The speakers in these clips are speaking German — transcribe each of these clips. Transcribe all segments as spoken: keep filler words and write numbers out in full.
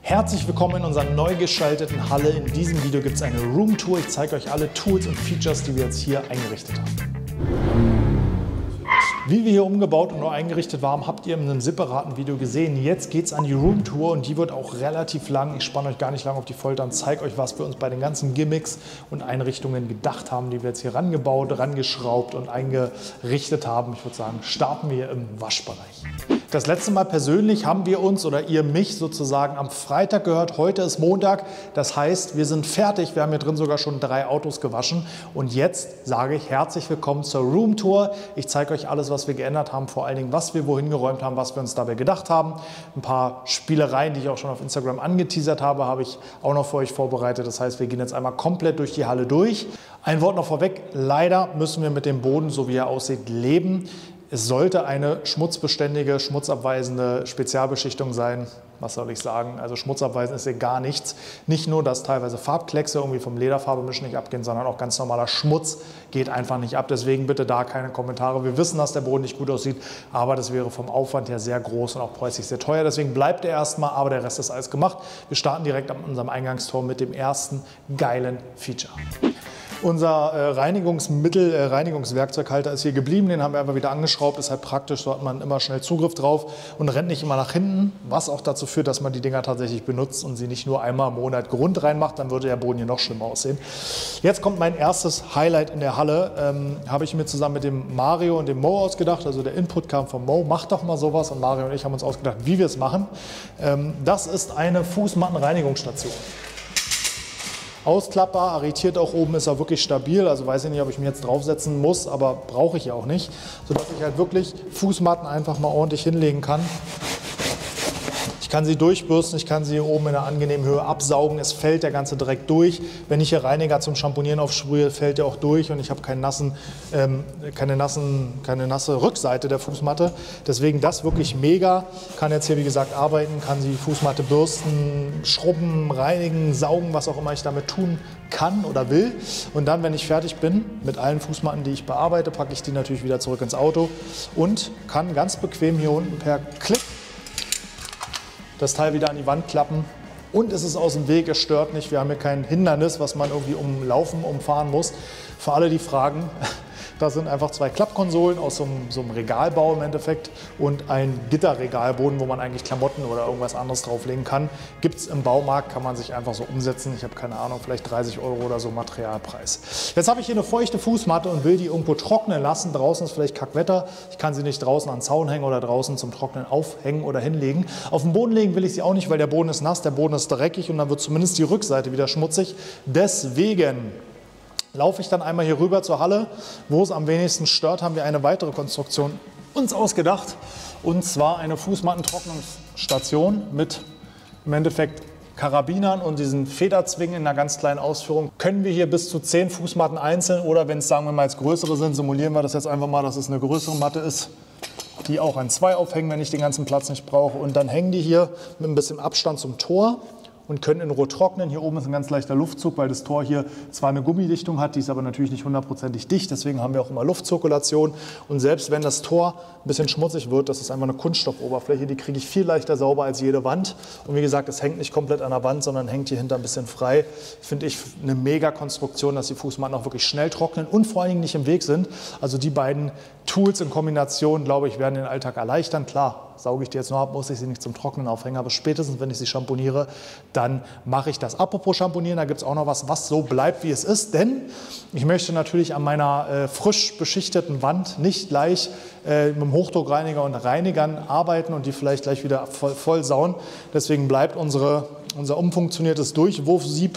Herzlich willkommen in unserer neu gestalteten Halle. In diesem Video gibt es eine Roomtour. Ich zeige euch alle Tools und Features, die wir jetzt hier eingerichtet haben. Wie wir hier umgebaut und neu eingerichtet waren, habt ihr in einem separaten Video gesehen. Jetzt geht es an die Roomtour und die wird auch relativ lang. Ich spanne euch gar nicht lang auf die Folter und zeige euch, was wir uns bei den ganzen Gimmicks und Einrichtungen gedacht haben, die wir jetzt hier rangebaut, rangeschraubt und eingerichtet haben. Ich würde sagen, starten wir im Waschbereich. Das letzte Mal persönlich haben wir uns oder ihr mich sozusagen am Freitag gehört. Heute ist Montag, das heißt, wir sind fertig. Wir haben hier drin sogar schon drei Autos gewaschen. Und jetzt sage ich herzlich willkommen zur Roomtour. Ich zeige euch alles, was wir geändert haben, vor allen Dingen, was wir wohin geräumt haben, was wir uns dabei gedacht haben. Ein paar Spielereien, die ich auch schon auf Instagram angeteasert habe, habe ich auch noch für euch vorbereitet. Das heißt, wir gehen jetzt einmal komplett durch die Halle durch. Ein Wort noch vorweg, leider müssen wir mit dem Boden, so wie er aussieht, leben. Es sollte eine schmutzbeständige, schmutzabweisende Spezialbeschichtung sein. Was soll ich sagen? Also schmutzabweisend ist hier gar nichts. Nicht nur, dass teilweise Farbkleckse irgendwie vom Lederfarbemischen nicht abgehen, sondern auch ganz normaler Schmutz geht einfach nicht ab. Deswegen bitte da keine Kommentare. Wir wissen, dass der Boden nicht gut aussieht, aber das wäre vom Aufwand her sehr groß und auch preislich sehr teuer. Deswegen bleibt er erstmal, aber der Rest ist alles gemacht. Wir starten direkt an unserem Eingangstor mit dem ersten geilen Feature. Unser äh, Reinigungsmittel, äh, Reinigungswerkzeughalter ist hier geblieben, den haben wir einfach wieder angeschraubt, ist halt praktisch, so hat man immer schnell Zugriff drauf und rennt nicht immer nach hinten, was auch dazu führt, dass man die Dinger tatsächlich benutzt und sie nicht nur einmal im Monat Grund reinmacht, dann würde der Boden hier noch schlimmer aussehen. Jetzt kommt mein erstes Highlight in der Halle, ähm, habe ich mir zusammen mit dem Mario und dem Mo ausgedacht, also der Input kam von Mo, mach doch mal sowas und Mario und ich haben uns ausgedacht, wie wir es machen. Ähm, das ist eine Fußmattenreinigungsstation. Ausklappbar, arretiert auch oben, ist er wirklich stabil, also weiß ich nicht, ob ich mir jetzt draufsetzen muss, aber brauche ich ja auch nicht, sodass ich halt wirklich Fußmatten einfach mal ordentlich hinlegen kann. Ich kann sie durchbürsten, ich kann sie hier oben in einer angenehmen Höhe absaugen, es fällt der ganze Dreck durch. Wenn ich hier Reiniger zum Schamponieren aufsprühe, fällt der auch durch und ich habe keinen nassen, ähm, keine, nassen, keine nasse Rückseite der Fußmatte. Deswegen das wirklich mega. Kann jetzt hier wie gesagt arbeiten, kann die Fußmatte bürsten, schrubben, reinigen, saugen, was auch immer ich damit tun kann oder will. Und dann, wenn ich fertig bin mit allen Fußmatten, die ich bearbeite, packe ich die natürlich wieder zurück ins Auto und kann ganz bequem hier unten per Klick das Teil wieder an die Wand klappen und es ist aus dem Weg, es stört nicht. Wir haben hier kein Hindernis, was man irgendwie umlaufen, umfahren muss. Für alle, die fragen, da sind einfach zwei Klappkonsolen aus so einem, so einem Regalbau im Endeffekt und ein Gitterregalboden, wo man eigentlich Klamotten oder irgendwas anderes drauflegen kann. Gibt es im Baumarkt, kann man sich einfach so umsetzen. Ich habe keine Ahnung, vielleicht dreißig Euro oder so Materialpreis. Jetzt habe ich hier eine feuchte Fußmatte und will die irgendwo trocknen lassen. Draußen ist vielleicht Kackwetter. Ich kann sie nicht draußen an den Zaun hängen oder draußen zum Trocknen aufhängen oder hinlegen. Auf den Boden legen will ich sie auch nicht, weil der Boden ist nass, der Boden ist dreckig und dann wird zumindest die Rückseite wieder schmutzig. Deswegen laufe ich dann einmal hier rüber zur Halle, wo es am wenigsten stört, haben wir eine weitere Konstruktion uns ausgedacht. Und zwar eine Fußmattentrocknungsstation mit im Endeffekt Karabinern und diesen Federzwingen in einer ganz kleinen Ausführung. Können wir hier bis zu zehn Fußmatten einzeln oder wenn es, sagen wir mal, jetzt größere sind, simulieren wir das jetzt einfach mal, dass es eine größere Matte ist, die auch an zwei aufhängen, wenn ich den ganzen Platz nicht brauche. Und dann hängen die hier mit ein bisschen Abstand zum Tor und können in Ruhe trocknen. Hier oben ist ein ganz leichter Luftzug, weil das Tor hier zwar eine Gummidichtung hat, die ist aber natürlich nicht hundertprozentig dicht, deswegen haben wir auch immer Luftzirkulation. Und selbst wenn das Tor ein bisschen schmutzig wird, das ist einfach eine Kunststoffoberfläche, die kriege ich viel leichter sauber als jede Wand. Und wie gesagt, es hängt nicht komplett an der Wand, sondern hängt hier hinter ein bisschen frei. Finde ich eine mega Konstruktion, dass die Fußmatten auch wirklich schnell trocknen und vor allen Dingen nicht im Weg sind. Also die beiden Tools in Kombination, glaube ich, werden den Alltag erleichtern. Klar, sauge ich die jetzt nur ab, muss ich sie nicht zum Trocknen aufhängen, aber spätestens, wenn ich sie schamponiere, dann mache ich das. Apropos Schamponieren, da gibt es auch noch was, was so bleibt, wie es ist, denn ich möchte natürlich an meiner äh, frisch beschichteten Wand nicht gleich äh, mit dem Hochdruckreiniger und Reinigern arbeiten und die vielleicht gleich wieder voll, voll sauen. Deswegen bleibt unsere, unser umfunktioniertes Durchwurfsieb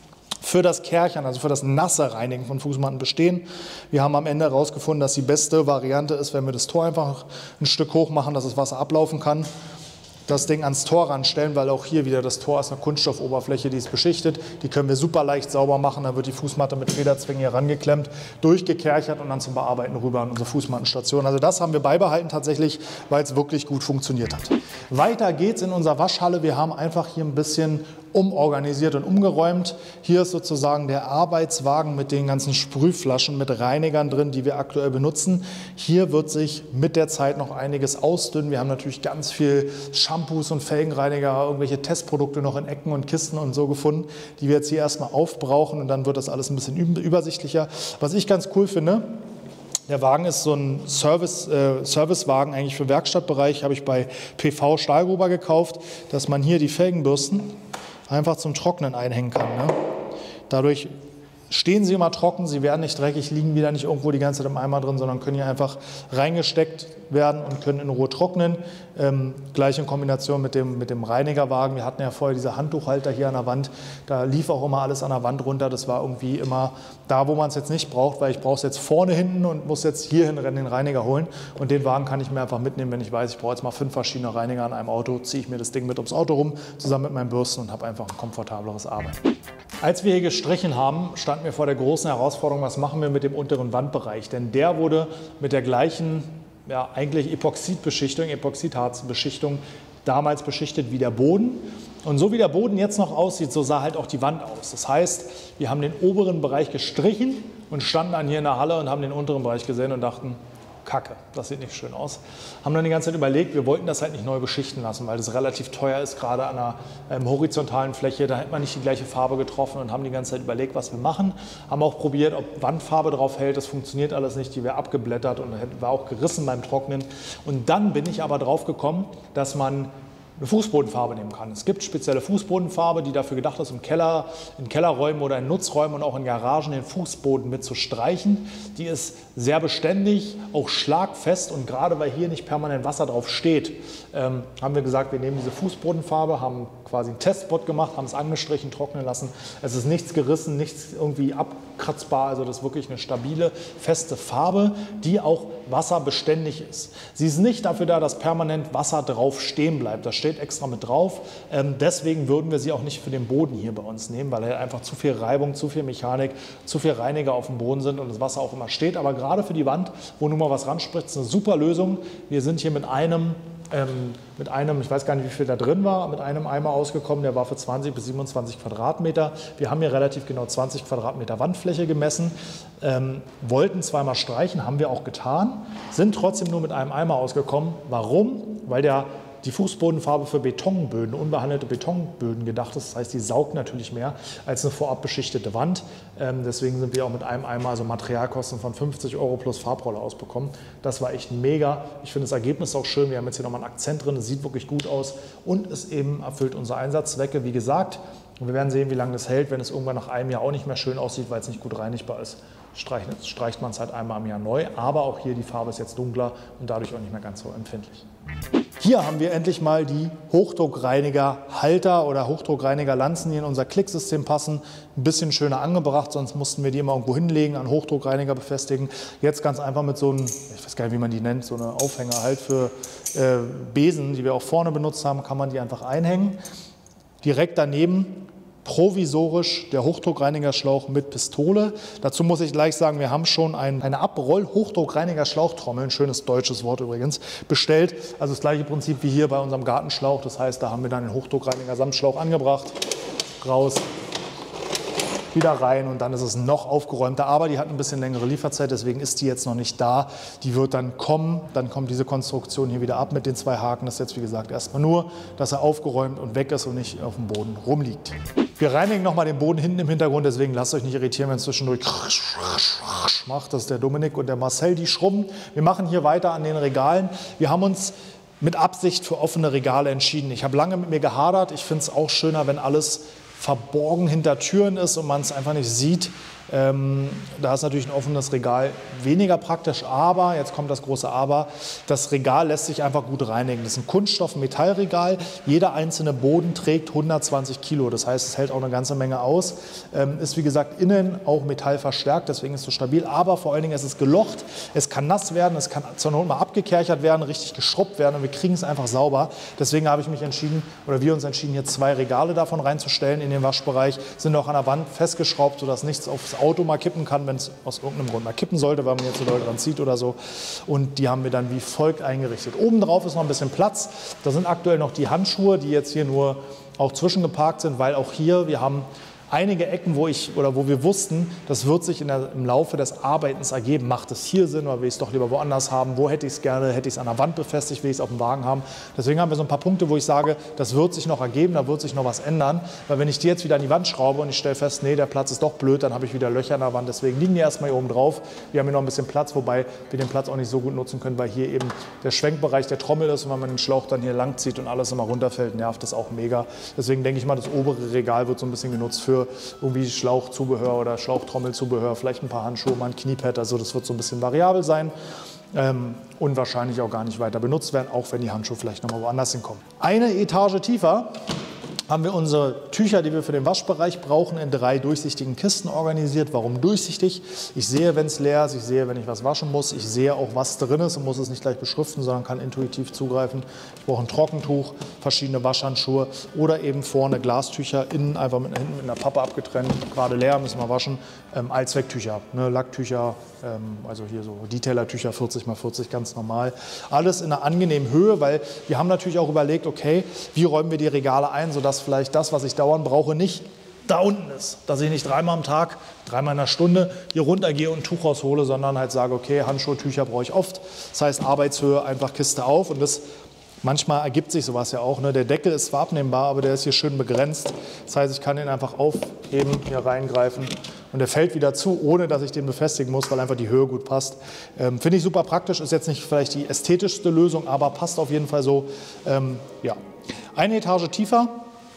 für das Kärchern, also für das nasse Reinigen von Fußmatten bestehen. Wir haben am Ende herausgefunden, dass die beste Variante ist, wenn wir das Tor einfach ein Stück hoch machen, dass das Wasser ablaufen kann. Das Ding ans Tor ranstellen, weil auch hier wieder das Tor ist eine Kunststoffoberfläche, die ist beschichtet. Die können wir super leicht sauber machen. Dann wird die Fußmatte mit Federzwingen hier rangeklemmt, durchgekerchert und dann zum Bearbeiten rüber an unsere Fußmattenstation. Also das haben wir beibehalten tatsächlich, weil es wirklich gut funktioniert hat. Weiter geht's in unserer Waschhalle. Wir haben einfach hier ein bisschen umorganisiert und umgeräumt. Hier ist sozusagen der Arbeitswagen mit den ganzen Sprühflaschen mit Reinigern drin, die wir aktuell benutzen. Hier wird sich mit der Zeit noch einiges ausdünnen. Wir haben natürlich ganz viel Shampoo Shampoos und Felgenreiniger, irgendwelche Testprodukte noch in Ecken und Kisten und so gefunden, die wir jetzt hier erstmal aufbrauchen und dann wird das alles ein bisschen übersichtlicher. Was ich ganz cool finde, der Wagen ist so ein Service, äh, Servicewagen eigentlich für Werkstattbereich, habe ich bei P V Stahlgruber gekauft, dass man hier die Felgenbürsten einfach zum Trocknen einhängen kann. Ne? Dadurch stehen sie immer trocken, sie werden nicht dreckig, liegen wieder nicht irgendwo die ganze Zeit im Eimer drin, sondern können hier einfach reingesteckt werden und können in Ruhe trocknen. Ähm, gleich in Kombination mit dem, mit dem Reinigerwagen. Wir hatten ja vorher diese Handtuchhalter hier an der Wand, da lief auch immer alles an der Wand runter. Das war irgendwie immer da, wo man es jetzt nicht braucht, weil ich brauche es jetzt vorne hinten und muss jetzt hier hin den Reiniger holen. Und den Wagen kann ich mir einfach mitnehmen, wenn ich weiß, ich brauche jetzt mal fünf verschiedene Reiniger an einem Auto, ziehe ich mir das Ding mit ums Auto rum, zusammen mit meinen Bürsten und habe einfach ein komfortableres Arbeiten. Als wir hier gestrichen haben, standen wir vor der großen Herausforderung, was machen wir mit dem unteren Wandbereich? Denn der wurde mit der gleichen, ja, eigentlich Epoxidbeschichtung, Epoxidharzbeschichtung damals beschichtet wie der Boden. Und so wie der Boden jetzt noch aussieht, so sah halt auch die Wand aus. Das heißt, wir haben den oberen Bereich gestrichen und standen dann hier in der Halle und haben den unteren Bereich gesehen und dachten, Kacke, das sieht nicht schön aus. Haben dann die ganze Zeit überlegt, wir wollten das halt nicht neu beschichten lassen, weil das relativ teuer ist, gerade an einer ähm, horizontalen Fläche, da hätte man nicht die gleiche Farbe getroffen und haben die ganze Zeit überlegt, was wir machen. Haben auch probiert, ob Wandfarbe drauf hält, das funktioniert alles nicht, die wäre abgeblättert und war auch gerissen beim Trocknen. Und dann bin ich aber drauf gekommen, dass man eine Fußbodenfarbe nehmen kann. Es gibt spezielle Fußbodenfarbe, die dafür gedacht ist, im Keller, in Kellerräumen oder in Nutzräumen und auch in Garagen den Fußboden mit zu streichen. Die ist sehr beständig, auch schlagfest und gerade weil hier nicht permanent Wasser drauf steht, ähm, haben wir gesagt, wir nehmen diese Fußbodenfarbe, haben quasi einen Testspot gemacht, haben es angestrichen, trocknen lassen. Es ist nichts gerissen, nichts irgendwie abkratzbar, also das ist wirklich eine stabile, feste Farbe, die auch wasserbeständig ist. Sie ist nicht dafür da, dass permanent Wasser drauf stehen bleibt. Das steht extra mit drauf. Ähm, deswegen würden wir sie auch nicht für den Boden hier bei uns nehmen, weil einfach zu viel Reibung, zu viel Mechanik, zu viel Reiniger auf dem Boden sind und das Wasser auch immer steht. Aber gerade für die Wand, wo nun mal was ranspritzt, eine super Lösung. Wir sind hier mit einem Ähm, mit einem, ich weiß gar nicht, wie viel da drin war, mit einem Eimer ausgekommen, der war für zwanzig bis siebenundzwanzig Quadratmeter. Wir haben hier relativ genau zwanzig Quadratmeter Wandfläche gemessen, ähm, wollten zweimal streichen, haben wir auch getan, sind trotzdem nur mit einem Eimer ausgekommen. Warum? Weil der die Fußbodenfarbe für Betonböden, unbehandelte Betonböden gedacht ist. Das heißt, die saugt natürlich mehr als eine vorab beschichtete Wand. Ähm, deswegen sind wir auch mit einem Eimer, also Materialkosten von fünfzig Euro plus Farbrolle ausbekommen. Das war echt mega. Ich finde das Ergebnis auch schön. Wir haben jetzt hier nochmal einen Akzent drin. Es sieht wirklich gut aus und es eben erfüllt unsere Einsatzzwecke. Wie gesagt, wir werden sehen, wie lange das hält. Wenn es irgendwann nach einem Jahr auch nicht mehr schön aussieht, weil es nicht gut reinigbar ist, streicht, streicht man es halt einmal im Jahr neu. Aber auch hier die Farbe ist jetzt dunkler und dadurch auch nicht mehr ganz so empfindlich. Hier haben wir endlich mal die Hochdruckreiniger-Halter oder Hochdruckreiniger-Lanzen, die in unser Klicksystem passen. Ein bisschen schöner angebracht, sonst mussten wir die immer irgendwo hinlegen, an Hochdruckreiniger befestigen. Jetzt ganz einfach mit so einem, ich weiß gar nicht, wie man die nennt, so eine Aufhänger halt für äh, Besen, die wir auch vorne benutzt haben, kann man die einfach einhängen. Direkt daneben provisorisch der Hochdruckreinigerschlauch mit Pistole. Dazu muss ich gleich sagen, wir haben schon ein, eine Abroll-Hochdruckreiniger-Schlauchtrommel, ein schönes deutsches Wort übrigens, bestellt. Also das gleiche Prinzip wie hier bei unserem Gartenschlauch. Das heißt, da haben wir dann den Hochdruckreiniger samt Schlauch angebracht, raus, wieder rein und dann ist es noch aufgeräumter. Aber die hat ein bisschen längere Lieferzeit, deswegen ist die jetzt noch nicht da. Die wird dann kommen, dann kommt diese Konstruktion hier wieder ab mit den zwei Haken. Das ist jetzt wie gesagt erstmal nur, dass er aufgeräumt und weg ist und nicht auf dem Boden rumliegt. Wir reinigen nochmal den Boden hinten im Hintergrund, deswegen lasst euch nicht irritieren, wenn es zwischendurch macht. Das ist der Dominik und der Marcel, die schrubben. Wir machen hier weiter an den Regalen. Wir haben uns mit Absicht für offene Regale entschieden. Ich habe lange mit mir gehadert. Ich finde es auch schöner, wenn alles verborgen hinter Türen ist und man es einfach nicht sieht. Ähm, da ist natürlich ein offenes Regal weniger praktisch, aber, jetzt kommt das große Aber, das Regal lässt sich einfach gut reinigen. Das ist ein Kunststoff-Metallregal. Jeder einzelne Boden trägt hundertzwanzig Kilo. Das heißt, es hält auch eine ganze Menge aus. Ähm, ist wie gesagt innen auch metallverstärkt, deswegen ist es so stabil. Aber vor allen Dingen ist es gelocht. Es kann nass werden, es kann zur Not mal abgekerchert werden, richtig geschrubbt werden und wir kriegen es einfach sauber. Deswegen habe ich mich entschieden, oder wir uns entschieden, hier zwei Regale davon reinzustellen in den Waschbereich. Sind auch an der Wand festgeschraubt, sodass nichts aufs Auto mal kippen kann, wenn es aus irgendeinem Grund mal kippen sollte, weil man jetzt so doll dran zieht oder so. Und die haben wir dann wie folgt eingerichtet. Obendrauf ist noch ein bisschen Platz. Da sind aktuell noch die Handschuhe, die jetzt hier nur auch zwischengeparkt sind, weil auch hier, wir haben einige Ecken, wo ich oder wo wir wussten, das wird sich in der, im Laufe des Arbeitens ergeben. Macht es hier Sinn oder will ich es doch lieber woanders haben? Wo hätte ich es gerne? Hätte ich es an der Wand befestigt? Will ich es auf dem Wagen haben? Deswegen haben wir so ein paar Punkte, wo ich sage, das wird sich noch ergeben, da wird sich noch was ändern. Weil wenn ich die jetzt wieder an die Wand schraube und ich stelle fest, nee, der Platz ist doch blöd, dann habe ich wieder Löcher an der Wand. Deswegen liegen die erstmal hier oben drauf. Wir haben hier noch ein bisschen Platz, wobei wir den Platz auch nicht so gut nutzen können, weil hier eben der Schwenkbereich der Trommel ist und wenn man den Schlauch dann hier lang zieht und alles immer runterfällt, nervt das auch mega. Deswegen denke ich mal, das obere Regal wird so ein bisschen genutzt für irgendwie Schlauchzubehör oder Schlauchtrommelzubehör, vielleicht ein paar Handschuhe, mal ein Kniepad, also das wird so ein bisschen variabel sein. Ähm, und wahrscheinlich auch gar nicht weiter benutzt werden, auch wenn die Handschuhe vielleicht nochmal woanders hinkommen. Eine Etage tiefer haben wir unsere Tücher, die wir für den Waschbereich brauchen, in drei durchsichtigen Kisten organisiert. Warum durchsichtig? Ich sehe, wenn es leer ist, ich sehe, wenn ich was waschen muss, ich sehe auch, was drin ist und muss es nicht gleich beschriften, sondern kann intuitiv zugreifen. Ich brauche ein Trockentuch, verschiedene Waschhandschuhe oder eben vorne Glastücher, innen einfach mit, hinten mit einer Pappe abgetrennt, gerade leer, müssen wir waschen, ähm, Allzwecktücher, ne, Lacktücher, ähm, also hier so Detailer-Tücher, vierzig mal vierzig, ganz normal. Alles in einer angenehmen Höhe, weil wir haben natürlich auch überlegt, okay, wie räumen wir die Regale ein, sodass vielleicht das, was ich dauernd brauche, nicht da unten ist. Dass ich nicht dreimal am Tag, dreimal in einer Stunde hier runtergehe und ein Tuch raushole, sondern halt sage, okay, Handschuhe, Tücher brauche ich oft. Das heißt, Arbeitshöhe, einfach Kiste auf und das manchmal ergibt sich sowas ja auch. Ne? Der Deckel ist zwar abnehmbar, aber der ist hier schön begrenzt. Das heißt, ich kann ihn einfach aufheben, hier reingreifen und der fällt wieder zu, ohne dass ich den befestigen muss, weil einfach die Höhe gut passt. Ähm, Finde ich super praktisch, ist jetzt nicht vielleicht die ästhetischste Lösung, aber passt auf jeden Fall so. Ähm, ja. Eine Etage tiefer.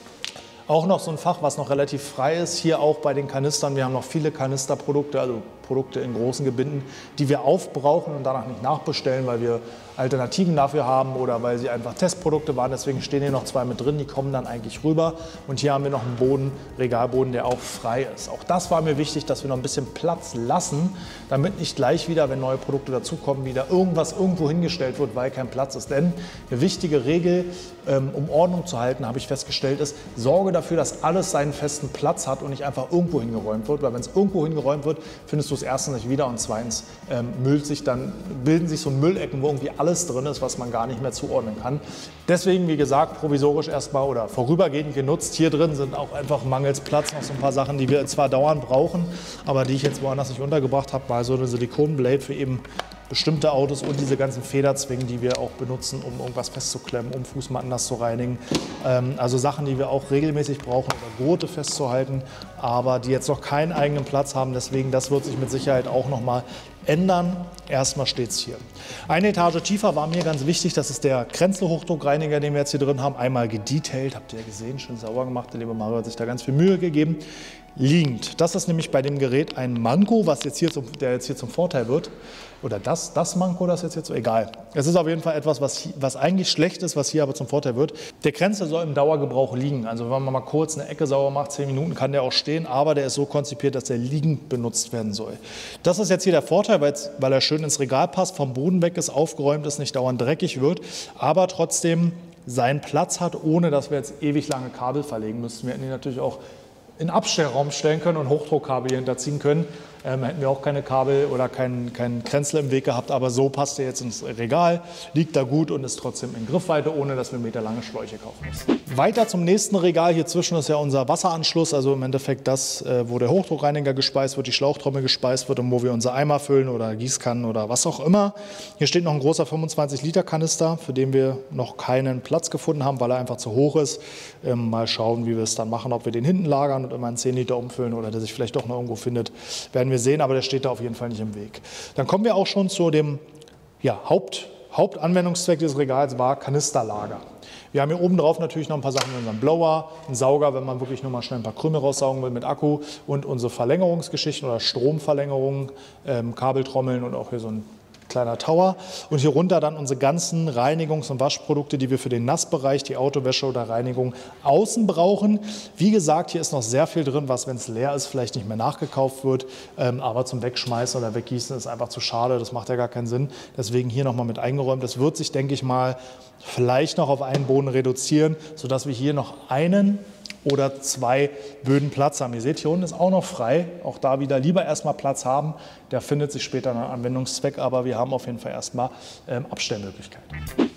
Auch noch so ein Fach, was noch relativ frei ist, hier auch bei den Kanistern. Wir haben noch viele Kanisterprodukte, also Produkte in großen Gebinden, die wir aufbrauchen und danach nicht nachbestellen, weil wir Alternativen dafür haben oder weil sie einfach Testprodukte waren. Deswegen stehen hier noch zwei mit drin, die kommen dann eigentlich rüber. Und hier haben wir noch einen Boden, Regalboden, der auch frei ist. Auch das war mir wichtig, dass wir noch ein bisschen Platz lassen, damit nicht gleich wieder, wenn neue Produkte dazukommen, wieder irgendwas irgendwo hingestellt wird, weil kein Platz ist. Denn eine wichtige Regel, um Ordnung zu halten, habe ich festgestellt, ist, sorge dafür, dass alles seinen festen Platz hat und nicht einfach irgendwo hingeräumt wird. Weil wenn es irgendwo hingeräumt wird, findest du es erstens nicht wieder und zweitens ähm, müllt sich dann, bilden sich so Müllecken, wo irgendwie alles drin ist, was man gar nicht mehr zuordnen kann. Deswegen, wie gesagt, provisorisch erstmal oder vorübergehend genutzt. Hier drin sind auch einfach mangels Platz noch so ein paar Sachen, die wir zwar dauernd brauchen, aber die ich jetzt woanders nicht untergebracht habe. Mal so eine Silikonblade für eben bestimmte Autos und diese ganzen Federzwingen, die wir auch benutzen, um irgendwas festzuklemmen, um Fußmatten nass zu reinigen. Ähm, also Sachen, die wir auch regelmäßig brauchen, oder Gurte festzuhalten, aber die jetzt noch keinen eigenen Platz haben. Deswegen, das wird sich mit Sicherheit auch noch mal ändern. Erstmal steht es hier. Eine Etage tiefer war mir ganz wichtig, das ist der Kränzle-Hochdruckreiniger, den wir jetzt hier drin haben. Einmal gedetailed, habt ihr ja gesehen, schön sauber gemacht. Der liebe Mario hat sich da ganz viel Mühe gegeben. Liegend. Das ist nämlich bei dem Gerät ein Manko, was jetzt hier zum, der jetzt hier zum Vorteil wird. Oder das, das Manko, das jetzt hier so, egal. Es ist auf jeden Fall etwas, was, was eigentlich schlecht ist, was hier aber zum Vorteil wird. Der Kränzle soll im Dauergebrauch liegen. Also wenn man mal kurz eine Ecke sauber macht, zehn Minuten kann der auch stehen, aber der ist so konzipiert, dass der liegend benutzt werden soll. Das ist jetzt hier der Vorteil, weil, weil er schön ins Regal passt, vom Boden weg ist, aufgeräumt ist, nicht dauernd dreckig wird, aber trotzdem seinen Platz hat, ohne dass wir jetzt ewig lange Kabel verlegen müssen. Wir hätten ihn natürlich auch in den Abstellraum stellen können und Hochdruckkabel hier hinterziehen können. Ähm, hätten wir auch keine Kabel oder keinen kein Kränzle im Weg gehabt, aber so passt er jetzt ins Regal, liegt da gut und ist trotzdem in Griffweite, ohne dass wir meterlange Schläuche kaufen müssen. Weiter zum nächsten Regal, hier zwischen ist ja unser Wasseranschluss, also im Endeffekt das, wo der Hochdruckreiniger gespeist wird, die Schlauchtrommel gespeist wird und wo wir unser Eimer füllen oder Gießkannen oder was auch immer. Hier steht noch ein großer fünfundzwanzig Liter Kanister, für den wir noch keinen Platz gefunden haben, weil er einfach zu hoch ist. Ähm, mal schauen, wie wir es dann machen, ob wir den hinten lagern und immer einen zehn Liter umfüllen oder der sich vielleicht doch noch irgendwo findet, werden wir sehen, aber der steht da auf jeden Fall nicht im Weg. Dann kommen wir auch schon zu dem ja, Haupt, Hauptanwendungszweck des Regals, war Kanisterlager. Wir haben hier oben drauf natürlich noch ein paar Sachen wie unseren Blower, einen Sauger, wenn man wirklich nur mal schnell ein paar Krümel raussaugen will mit Akku und unsere Verlängerungsgeschichten oder Stromverlängerungen, ähm, Kabeltrommeln und auch hier so ein kleiner Tower. Und hier runter dann unsere ganzen Reinigungs- und Waschprodukte, die wir für den Nassbereich, die Autowäsche oder Reinigung außen brauchen. Wie gesagt, hier ist noch sehr viel drin, was, wenn es leer ist, vielleicht nicht mehr nachgekauft wird. Ähm, aber zum Wegschmeißen oder Weggießen ist einfach zu schade. Das macht ja gar keinen Sinn. Deswegen hier nochmal mit eingeräumt. Das wird sich, denke ich mal, vielleicht noch auf einen Boden reduzieren, sodass wir hier noch einen oder zwei Böden Platz haben. Ihr seht, hier unten ist auch noch frei. Auch da wieder lieber erstmal Platz haben. Der findet sich später einen Anwendungszweck, aber wir haben auf jeden Fall erstmal ähm, Abstellmöglichkeiten.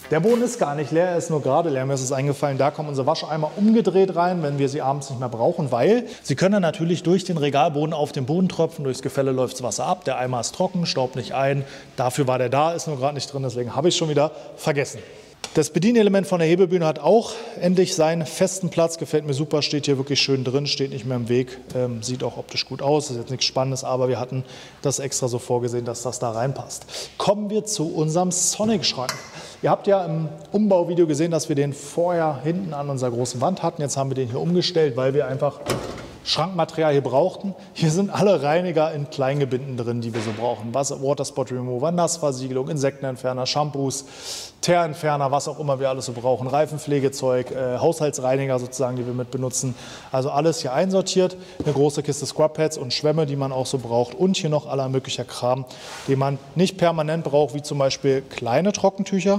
Der Boden ist gar nicht leer, er ist nur gerade leer. Mir ist es eingefallen, da kommen unsere Wascheimer umgedreht rein, wenn wir sie abends nicht mehr brauchen, weil sie können natürlich durch den Regalboden auf den Boden tropfen, durchs Gefälle läuft das Wasser ab, der Eimer ist trocken, staubt nicht ein. Dafür war der da, ist nur gerade nicht drin, deswegen habe ich es schon wieder vergessen. Das Bedienelement von der Hebebühne hat auch endlich seinen festen Platz, gefällt mir super, steht hier wirklich schön drin, steht nicht mehr im Weg, ähm, sieht auch optisch gut aus, ist jetzt nichts Spannendes, aber wir hatten das extra so vorgesehen, dass das da reinpasst. Kommen wir zu unserem Sonic-Schrank. Ihr habt ja im Umbauvideo gesehen, dass wir den vorher hinten an unserer großen Wand hatten, jetzt haben wir den hier umgestellt, weil wir einfach Schrankmaterial hier brauchten. Hier sind alle Reiniger in Kleingebinden drin, die wir so brauchen. Wasser, Waterspot Remover, Nassversiegelung, Insektenentferner, Shampoos, Teerentferner, was auch immer wir alles so brauchen, Reifenpflegezeug, äh, Haushaltsreiniger sozusagen, die wir mit benutzen. Also alles hier einsortiert. Eine große Kiste Scrubpads und Schwämme, die man auch so braucht. Und hier noch aller möglicher Kram, den man nicht permanent braucht, wie zum Beispiel kleine Trockentücher.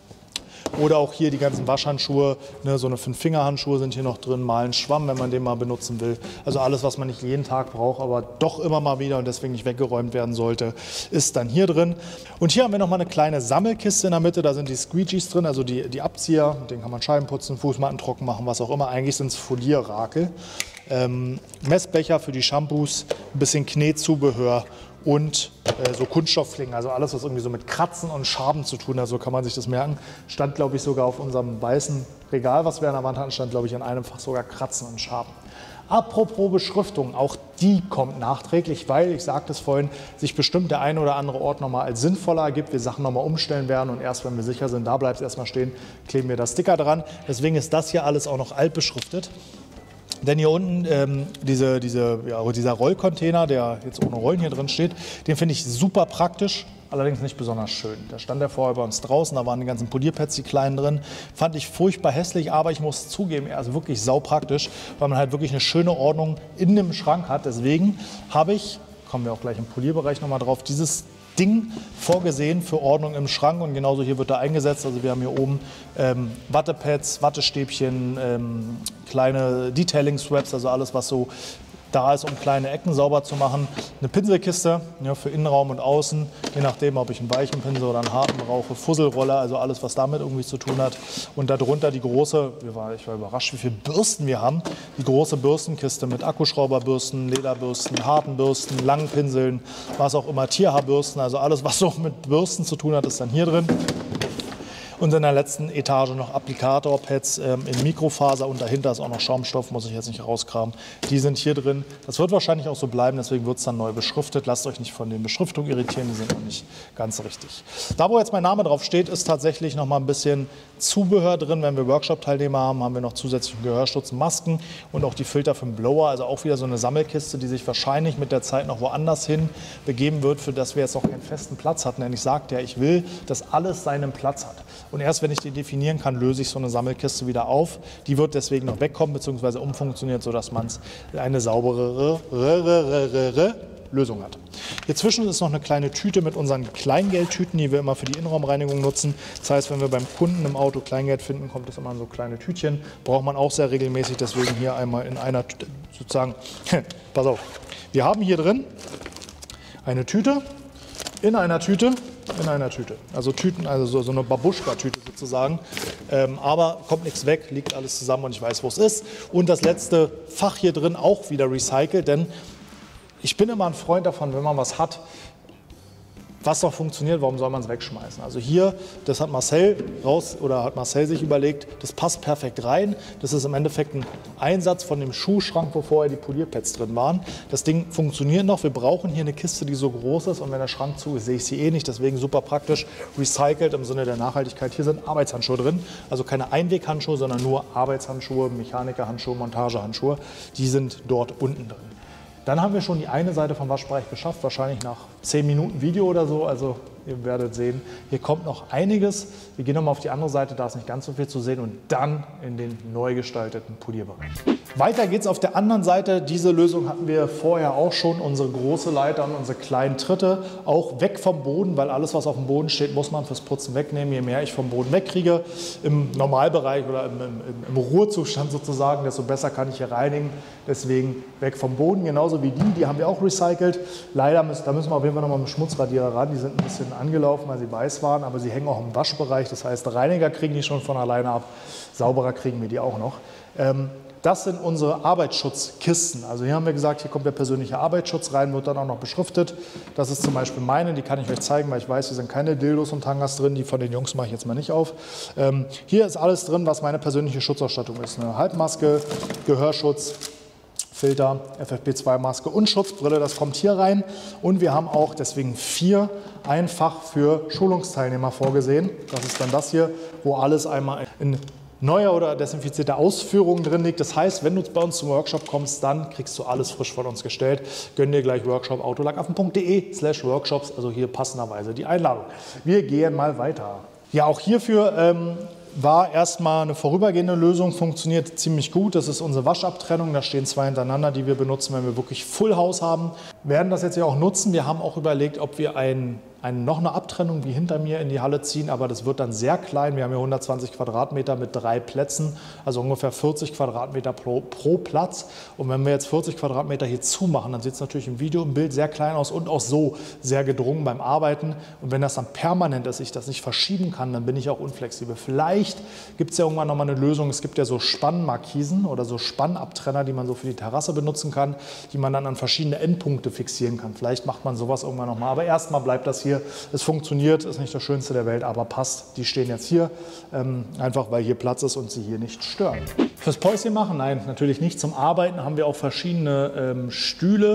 Oder auch hier die ganzen Waschhandschuhe, ne, so eine Fünf-Finger-Handschuhe sind hier noch drin, mal ein Schwamm, wenn man den mal benutzen will. Also alles, was man nicht jeden Tag braucht, aber doch immer mal wieder und deswegen nicht weggeräumt werden sollte, ist dann hier drin. Und hier haben wir noch mal eine kleine Sammelkiste in der Mitte, da sind die Squeegees drin, also die, die Abzieher, mit denen kann man Scheiben putzen, Fußmatten trocken machen, was auch immer. Eigentlich sind es Folierrakel. Ähm, Messbecher für die Shampoos, ein bisschen Knetzubehör und äh, so Kunststoffklingen, also alles, was irgendwie so mit Kratzen und Schaben zu tun hat, so kann man sich das merken. Stand, glaube ich, sogar auf unserem weißen Regal, was wir an der Wand hatten, stand, glaube ich, an einem Fach sogar Kratzen und Schaben. Apropos Beschriftung, auch die kommt nachträglich, weil, ich sagte es vorhin, sich bestimmt der eine oder andere Ort nochmal als sinnvoller ergibt, wir Sachen nochmal umstellen werden und erst, wenn wir sicher sind, da bleibt es erstmal stehen, kleben wir das Sticker dran. Deswegen ist das hier alles auch noch alt beschriftet. Denn hier unten, ähm, diese, diese, ja, dieser Rollcontainer, der jetzt ohne Rollen hier drin steht, den finde ich super praktisch, allerdings nicht besonders schön. Da stand der vorher bei uns draußen, da waren die ganzen Polierpads, die kleinen drin. Fand ich furchtbar hässlich, aber ich muss zugeben, er ist wirklich saupraktisch, weil man halt wirklich eine schöne Ordnung in dem Schrank hat. Deswegen habe ich, kommen wir auch gleich im Polierbereich nochmal drauf, dieses Ding vorgesehen für Ordnung im Schrank und genauso hier wird er eingesetzt. Also wir haben hier oben ähm, Wattepads, Wattestäbchen, ähm, kleine Detailing-Straps, also alles, was so da ist, um kleine Ecken sauber zu machen. Eine Pinselkiste, ja, für Innenraum und Außen, je nachdem, ob ich einen weichen Pinsel oder einen harten brauche. Fusselroller, also alles, was damit irgendwie zu tun hat. Und darunter die große, ich war, ich war überrascht, wie viele Bürsten wir haben. Die große Bürstenkiste mit Akkuschrauberbürsten, Lederbürsten, harten Bürsten, langen Pinseln, was auch immer, Tierhaarbürsten. Also alles, was so mit Bürsten zu tun hat, ist dann hier drin. Und in der letzten Etage noch Applikatorpads ähm, in Mikrofaser und dahinter ist auch noch Schaumstoff, muss ich jetzt nicht rauskramen. Die sind hier drin. Das wird wahrscheinlich auch so bleiben, deswegen wird es dann neu beschriftet. Lasst euch nicht von den Beschriftungen irritieren, die sind noch nicht ganz richtig. Da, wo jetzt mein Name drauf steht, ist tatsächlich noch mal ein bisschen Zubehör drin. Wenn wir Workshop-Teilnehmer haben, haben wir noch zusätzlichen Gehörschutz, Masken und auch die Filter für den Blower. Also auch wieder so eine Sammelkiste, die sich wahrscheinlich mit der Zeit noch woanders hin begeben wird, für das wir jetzt noch keinen festen Platz hatten. Denn ich sagte ja, ich will, dass alles seinen Platz hat. Und erst wenn ich die definieren kann, löse ich so eine Sammelkiste wieder auf. Die wird deswegen noch wegkommen bzw. umfunktioniert, sodass man eine sauberere Lösung hat. Hier zwischen ist noch eine kleine Tüte mit unseren Kleingeldtüten, die wir immer für die Innenraumreinigung nutzen. Das heißt, wenn wir beim Kunden im Auto Kleingeld finden, kommt es immer in so kleine Tütchen. Braucht man auch sehr regelmäßig, deswegen hier einmal in einer Tüte sozusagen. Pass auf, wir haben hier drin eine Tüte in einer Tüte. In einer Tüte. Also Tüten, also so, so eine Babuschka-Tüte sozusagen. Ähm, aber kommt nichts weg, liegt alles zusammen und ich weiß, wo es ist. Und das letzte Fach hier drin auch wieder recycelt, denn ich bin immer ein Freund davon, wenn man was hat, was doch funktioniert, warum soll man es wegschmeißen? Also hier, das hat Marcel raus oder hat Marcel sich überlegt, das passt perfekt rein. Das ist im Endeffekt ein Einsatz von dem Schuhschrank, wo vorher die Polierpads drin waren. Das Ding funktioniert noch. Wir brauchen hier eine Kiste, die so groß ist und wenn der Schrank zu ist, sehe ich sie eh nicht. Deswegen super praktisch recycelt im Sinne der Nachhaltigkeit. Hier sind Arbeitshandschuhe drin, also keine Einweghandschuhe, sondern nur Arbeitshandschuhe, Mechanikerhandschuhe, Montagehandschuhe. Die sind dort unten drin. Dann haben wir schon die eine Seite vom Waschbereich geschafft, wahrscheinlich nach zehn Minuten Video oder so. Also ihr werdet sehen, hier kommt noch einiges. Wir gehen nochmal auf die andere Seite, da ist nicht ganz so viel zu sehen und dann in den neu gestalteten Polierbereich. Weiter geht's auf der anderen Seite. Diese Lösung hatten wir vorher auch schon, unsere große Leiter und unsere kleinen Tritte. Auch weg vom Boden, weil alles, was auf dem Boden steht, muss man fürs Putzen wegnehmen. Je mehr ich vom Boden wegkriege, im Normalbereich oder im, im, im Ruhezustand sozusagen, desto besser kann ich hier reinigen. Deswegen weg vom Boden, genauso wie die, die haben wir auch recycelt. Leider müssen, da müssen wir auf jeden Fall nochmal mit dem Schmutzradierer ran, die sind ein bisschen sind angelaufen, weil sie weiß waren, aber sie hängen auch im Waschbereich. Das heißt, Reiniger kriegen die schon von alleine ab, sauberer kriegen wir die auch noch. Ähm, Das sind unsere Arbeitsschutzkisten. Also hier haben wir gesagt, hier kommt der persönliche Arbeitsschutz rein, wird dann auch noch beschriftet. Das ist zum Beispiel meine, die kann ich euch zeigen, weil ich weiß, hier sind keine Dildos und Tangas drin. Die von den Jungs mache ich jetzt mal nicht auf. Ähm, hier ist alles drin, was meine persönliche Schutzausstattung ist. Eine Halbmaske, Gehörschutz, Filter, F F P zwei Maske und Schutzbrille, das kommt hier rein. Und wir haben auch deswegen vier ein Fach für Schulungsteilnehmer vorgesehen. Das ist dann das hier, wo alles einmal in neuer oder desinfizierter Ausführung drin liegt. Das heißt, wenn du bei uns zum Workshop kommst, dann kriegst du alles frisch von uns gestellt. Gönn dir gleich workshop autolackaffen punkt de slash workshops, also hier passenderweise die Einladung. Wir gehen mal weiter. Ja, auch hierfür ähm, war erstmal eine vorübergehende Lösung, funktioniert ziemlich gut. Das ist unsere Waschabtrennung, da stehen zwei hintereinander, die wir benutzen, wenn wir wirklich Full House haben. Wir werden das jetzt ja auch nutzen. Wir haben auch überlegt, ob wir ein Eine, noch eine Abtrennung wie hinter mir in die Halle ziehen, aber das wird dann sehr klein. Wir haben hier hundertzwanzig Quadratmeter mit drei Plätzen, also ungefähr vierzig Quadratmeter pro, pro Platz. Und wenn wir jetzt vierzig Quadratmeter hier zumachen, dann sieht es natürlich im Video, im Bild sehr klein aus und auch so sehr gedrungen beim Arbeiten. Und wenn das dann permanent ist, ich das nicht verschieben kann, dann bin ich auch unflexibel. Vielleicht gibt es ja irgendwann nochmal eine Lösung. Es gibt ja so Spannmarkisen oder so Spannabtrenner, die man so für die Terrasse benutzen kann, die man dann an verschiedene Endpunkte fixieren kann. Vielleicht macht man sowas irgendwann nochmal. Aber erstmal bleibt das hier. Es funktioniert, ist nicht das Schönste der Welt, aber passt. Die stehen jetzt hier, ähm, einfach weil hier Platz ist und sie hier nicht stören. Fürs Päuschen machen? Nein, natürlich nicht. Zum Arbeiten haben wir auch verschiedene ähm, Stühle,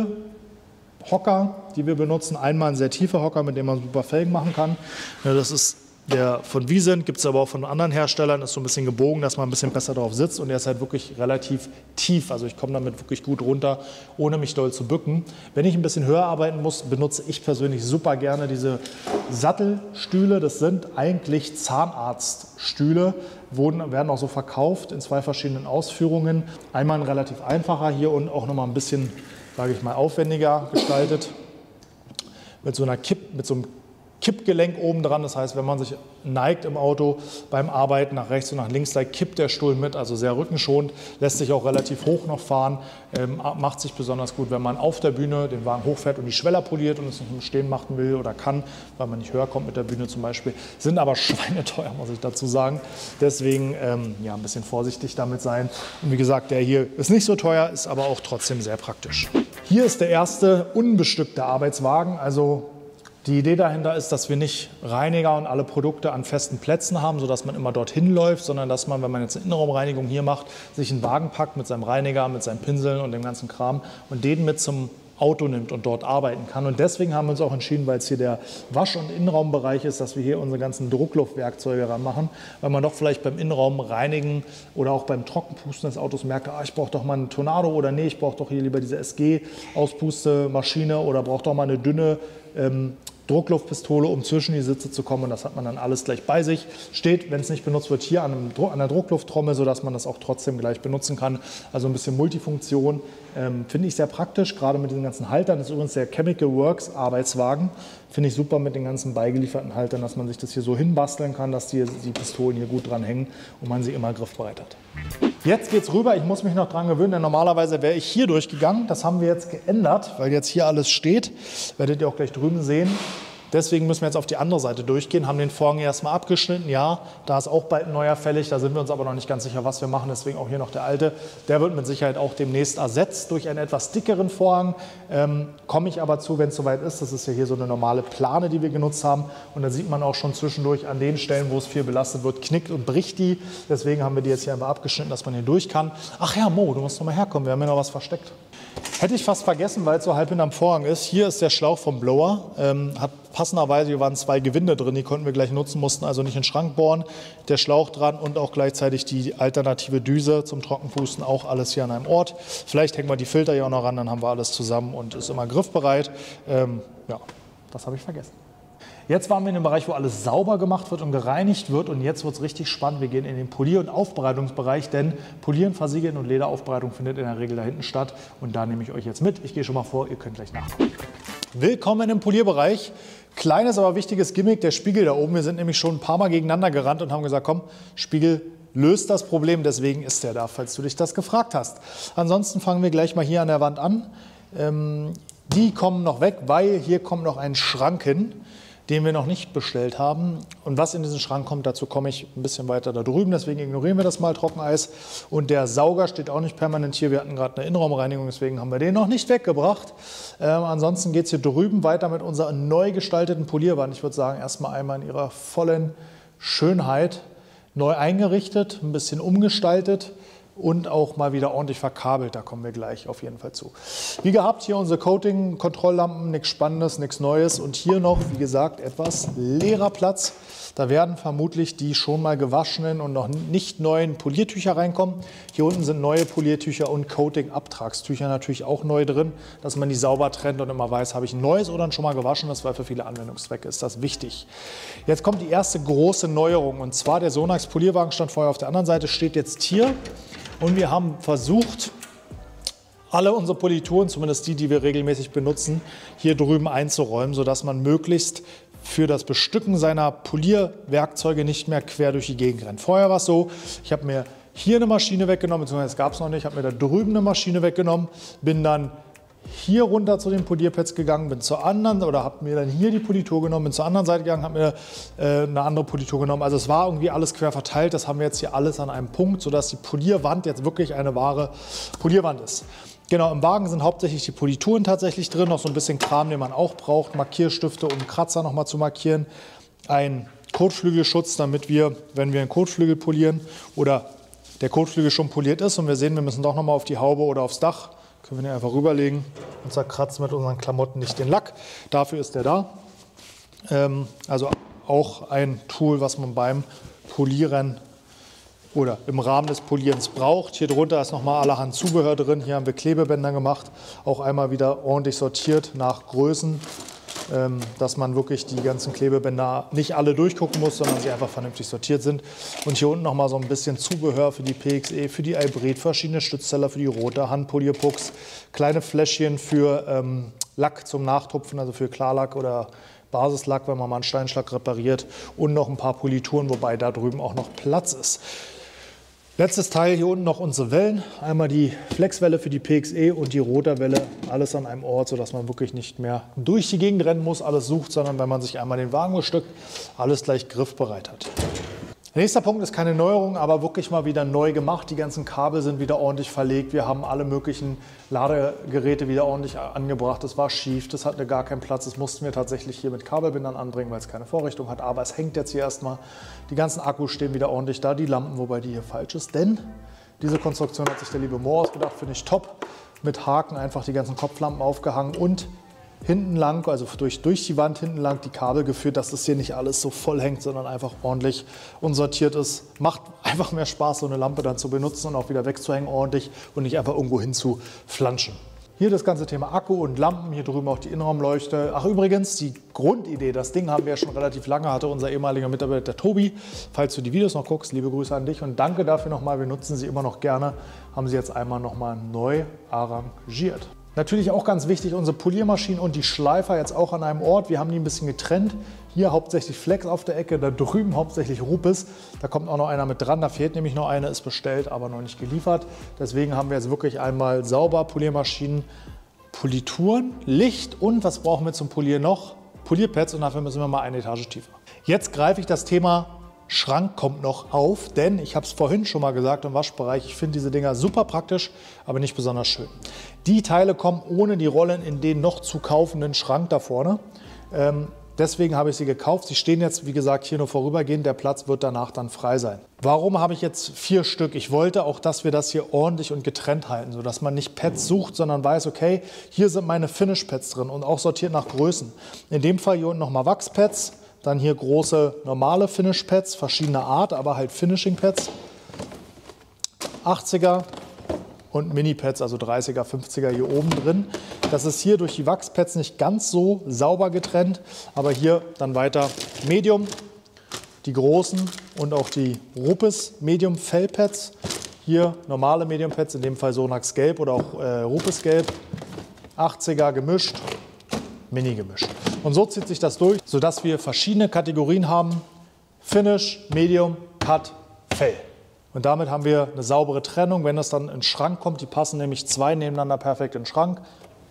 Hocker, die wir benutzen. Einmal ein sehr tiefer Hocker, mit dem man super Felgen machen kann. Ja, das ist der von Wiesent, gibt es aber auch von anderen Herstellern, ist so ein bisschen gebogen, dass man ein bisschen besser drauf sitzt und der ist halt wirklich relativ tief. Also ich komme damit wirklich gut runter, ohne mich doll zu bücken. Wenn ich ein bisschen höher arbeiten muss, benutze ich persönlich super gerne diese Sattelstühle. Das sind eigentlich Zahnarztstühle, wurden, werden auch so verkauft in zwei verschiedenen Ausführungen. Einmal ein relativ einfacher hier und auch nochmal ein bisschen, sage ich mal, aufwendiger gestaltet. Mit so einer Kipp, mit so einem Kippgelenk oben dran, das heißt, wenn man sich neigt im Auto beim Arbeiten nach rechts und nach links, da kippt der Stuhl mit, also sehr rückenschonend, lässt sich auch relativ hoch noch fahren, ähm, macht sich besonders gut, wenn man auf der Bühne den Wagen hochfährt und die Schweller poliert und es nicht im Stehen machen will oder kann, weil man nicht höher kommt mit der Bühne zum Beispiel, sind aber schweineteuer, muss ich dazu sagen. Deswegen ähm, ja, ein bisschen vorsichtig damit sein. Und wie gesagt, der hier ist nicht so teuer, ist aber auch trotzdem sehr praktisch. Hier ist der erste unbestückte Arbeitswagen, also die Idee dahinter ist, dass wir nicht Reiniger und alle Produkte an festen Plätzen haben, sodass man immer dorthin läuft, sondern dass man, wenn man jetzt eine Innenraumreinigung hier macht, sich einen Wagen packt mit seinem Reiniger, mit seinen Pinseln und dem ganzen Kram und den mit zum Auto nimmt und dort arbeiten kann. Und deswegen haben wir uns auch entschieden, weil es hier der Wasch- und Innenraumbereich ist, dass wir hier unsere ganzen Druckluftwerkzeuge ranmachen, weil man doch vielleicht beim Innenraum reinigen oder auch beim Trockenpusten des Autos merkt, ah, ich brauche doch mal einen Tornado oder nee, ich brauche doch hier lieber diese S G-Auspuste-Maschine oder brauche doch mal eine dünne ähm, Druckluftpistole, um zwischen die Sitze zu kommen. Und das hat man dann alles gleich bei sich. Steht, wenn es nicht benutzt wird, hier an, einem Druck, an der Drucklufttrommel, sodass man das auch trotzdem gleich benutzen kann. Also ein bisschen Multifunktion. Ähm, finde ich sehr praktisch, gerade mit diesen ganzen Haltern. Das ist übrigens der Chemical Works Arbeitswagen. Finde ich super mit den ganzen beigelieferten Haltern, dass man sich das hier so hinbasteln kann, dass die, die Pistolen hier gut dran hängen und man sie immer griffbereit hat. Jetzt geht's rüber. Ich muss mich noch dran gewöhnen, denn normalerweise wäre ich hier durchgegangen. Das haben wir jetzt geändert, weil jetzt hier alles steht. Werdet ihr auch gleich drüben sehen. Deswegen müssen wir jetzt auf die andere Seite durchgehen, haben den Vorhang erstmal abgeschnitten. Ja, da ist auch bald ein neuer fällig, da sind wir uns aber noch nicht ganz sicher, was wir machen, deswegen auch hier noch der alte. Der wird mit Sicherheit auch demnächst ersetzt durch einen etwas dickeren Vorhang. Ähm, komme ich aber zu, wenn es soweit ist. Das ist ja hier so eine normale Plane, die wir genutzt haben. Und da sieht man auch schon zwischendurch an den Stellen, wo es viel belastet wird, knickt und bricht die. Deswegen haben wir die jetzt hier einmal abgeschnitten, dass man hier durch kann. Ach ja, Mo, du musst noch mal herkommen, wir haben hier noch was versteckt. Hätte ich fast vergessen, weil es so halb hinterm Vorhang ist. Hier ist der Schlauch vom Blower. Ähm, hat passenderweise, hier waren zwei Gewinde drin, die konnten wir gleich nutzen, mussten also nicht in den Schrank bohren. Der Schlauch dran und auch gleichzeitig die alternative Düse zum Trockenpusten, auch alles hier an einem Ort. Vielleicht hängen wir die Filter hier auch noch ran, dann haben wir alles zusammen und ist immer griffbereit. Ähm, ja, das habe ich vergessen. Jetzt waren wir in dem Bereich, wo alles sauber gemacht wird und gereinigt wird. Und jetzt wird es richtig spannend. Wir gehen in den Polier- und Aufbereitungsbereich, denn Polieren, Versiegeln und Lederaufbereitung findet in der Regel da hinten statt. Und da nehme ich euch jetzt mit. Ich gehe schon mal vor, ihr könnt gleich nachkommen. Willkommen im Polierbereich. Kleines, aber wichtiges Gimmick, der Spiegel da oben. Wir sind nämlich schon ein paar Mal gegeneinander gerannt und haben gesagt, komm, Spiegel löst das Problem. Deswegen ist der da, falls du dich das gefragt hast. Ansonsten fangen wir gleich mal hier an der Wand an. Ähm, die kommen noch weg, weil hier kommt noch ein Schrank hin. den wir noch nicht bestellt haben. Und was in diesen Schrank kommt, dazu komme ich ein bisschen weiter da drüben. Deswegen ignorieren wir das mal, Trockeneis. Und der Sauger steht auch nicht permanent hier. Wir hatten gerade eine Innenraumreinigung, deswegen haben wir den noch nicht weggebracht. Ähm, ansonsten geht es hier drüben weiter mit unserer neu gestalteten Polierwand. Ich würde sagen, erstmal einmal in ihrer vollen Schönheit neu eingerichtet, ein bisschen umgestaltet und auch mal wieder ordentlich verkabelt. Da kommen wir gleich auf jeden Fall zu. Wie gehabt, hier unsere Coating-Kontrolllampen, nichts Spannendes, nichts Neues. Und hier noch, wie gesagt, etwas leerer Platz. Da werden vermutlich die schon mal gewaschenen und noch nicht neuen Poliertücher reinkommen. Hier unten sind neue Poliertücher und Coating-Abtragstücher natürlich auch neu drin, dass man die sauber trennt und immer weiß, habe ich ein neues oder ein schon mal gewaschenes, weil für viele Anwendungszwecke ist das wichtig. Jetzt kommt die erste große Neuerung, und zwar der Sonax Polierwagen stand vorher auf der anderen Seite, steht jetzt hier. Und wir haben versucht, alle unsere Polituren, zumindest die, die wir regelmäßig benutzen, hier drüben einzuräumen, sodass man möglichst für das Bestücken seiner Polierwerkzeuge nicht mehr quer durch die Gegend rennt. Vorher war es so, ich habe mir hier eine Maschine weggenommen, beziehungsweise es gab es noch nicht, ich habe mir da drüben eine Maschine weggenommen, bin dann hier runter zu den Polierpads gegangen, bin zur anderen oder habe mir dann hier die Politur genommen, bin zur anderen Seite gegangen, habe mir äh, eine andere Politur genommen. Also es war irgendwie alles quer verteilt. Das haben wir jetzt hier alles an einem Punkt, sodass die Polierwand jetzt wirklich eine wahre Polierwand ist. Genau, im Wagen sind hauptsächlich die Polituren tatsächlich drin, noch so ein bisschen Kram, den man auch braucht, Markierstifte, um Kratzer nochmal zu markieren, ein Kotflügelschutz, damit wir, wenn wir einen Kotflügel polieren oder der Kotflügel schon poliert ist und wir sehen, wir müssen doch nochmal auf die Haube oder aufs Dach, können wir den einfach rüberlegen und zerkratzen mit unseren Klamotten nicht den Lack. Dafür ist der da. Ähm, also auch ein Tool, was man beim Polieren oder im Rahmen des Polierens braucht. Hier drunter ist nochmal allerhand Zubehör drin. Hier haben wir Klebebänder gemacht, auch einmal wieder ordentlich sortiert nach Größen, ähm, dass man wirklich die ganzen Klebebänder nicht alle durchgucken muss, sondern sie einfach vernünftig sortiert sind. Und hier unten nochmal so ein bisschen Zubehör für die P X E, für die Albrecht, verschiedene Stützteller für die rote, Handpolierpucks, kleine Fläschchen für ähm, Lack zum Nachtupfen, also für Klarlack oder Basislack, wenn man mal einen Steinschlag repariert, und noch ein paar Polituren, wobei da drüben auch noch Platz ist. Letztes Teil hier unten noch unsere Wellen. Einmal die Flexwelle für die P X E und die Rotorwelle. Alles an einem Ort, sodass man wirklich nicht mehr durch die Gegend rennen muss, alles sucht, sondern wenn man sich einmal den Wagen bestückt, alles gleich griffbereit hat. Nächster Punkt ist keine Neuerung, aber wirklich mal wieder neu gemacht. Die ganzen Kabel sind wieder ordentlich verlegt. Wir haben alle möglichen Ladegeräte wieder ordentlich angebracht. Das war schief, das hatte gar keinen Platz. Das mussten wir tatsächlich hier mit Kabelbindern anbringen, weil es keine Vorrichtung hat. Aber es hängt jetzt hier erstmal. Die ganzen Akkus stehen wieder ordentlich da. Die Lampen, wobei die hier falsch ist. Denn diese Konstruktion hat sich der liebe Mohr ausgedacht, finde ich top. Mit Haken einfach die ganzen Kopflampen aufgehangen und hinten lang, also durch, durch die Wand hinten lang die Kabel geführt, dass das hier nicht alles so voll hängt, sondern einfach ordentlich und sortiert ist. Macht einfach mehr Spaß, so eine Lampe dann zu benutzen und auch wieder wegzuhängen ordentlich und nicht einfach irgendwo hin zu flanschen. Hier das ganze Thema Akku und Lampen, hier drüben auch die Innenraumleuchte. Ach übrigens, die Grundidee, das Ding haben wir ja schon relativ lange, hatte unser ehemaliger Mitarbeiter der Tobi. Falls du die Videos noch guckst, liebe Grüße an dich und danke dafür nochmal, wir nutzen sie immer noch gerne. Haben sie jetzt einmal nochmal neu arrangiert. Natürlich auch ganz wichtig, unsere Poliermaschinen und die Schleifer jetzt auch an einem Ort. Wir haben die ein bisschen getrennt. Hier hauptsächlich Flex auf der Ecke, da drüben hauptsächlich Rupes. Da kommt auch noch einer mit dran, da fehlt nämlich noch eine, ist bestellt, aber noch nicht geliefert. Deswegen haben wir jetzt wirklich einmal sauber Poliermaschinen, Polituren, Licht und was brauchen wir zum Polieren noch? Polierpads, und dafür müssen wir mal eine Etage tiefer. Jetzt greife ich das Thema Schrank kommt noch auf, denn ich habe es vorhin schon mal gesagt im Waschbereich, ich finde diese Dinger super praktisch, aber nicht besonders schön. Die Teile kommen ohne die Rollen in den noch zu kaufenden Schrank da vorne. Ähm, deswegen habe ich sie gekauft. Sie stehen jetzt, wie gesagt, hier nur vorübergehend. Der Platz wird danach dann frei sein. Warum habe ich jetzt vier Stück? Ich wollte auch, dass wir das hier ordentlich und getrennt halten, sodass man nicht Pads sucht, sondern weiß, okay, hier sind meine Finish-Pads drin und auch sortiert nach Größen. In dem Fall hier unten nochmal Wachspads. Dann hier große normale Finish-Pads, verschiedener Art, aber halt Finishing-Pads. achtziger und Mini-Pads, also dreißiger, fünfziger hier oben drin. Das ist hier durch die Wachspads nicht ganz so sauber getrennt, aber hier dann weiter Medium, die großen und auch die Rupes Medium Fellpads. Hier normale Medium-Pads, in dem Fall Sonax Gelb oder auch äh, Rupes Gelb. achtziger gemischt, Mini gemischt. Und so zieht sich das durch, sodass wir verschiedene Kategorien haben. Finish, Medium, Cut, Fell. Und damit haben wir eine saubere Trennung. Wenn das dann in den Schrank kommt, die passen nämlich zwei nebeneinander perfekt in den Schrank.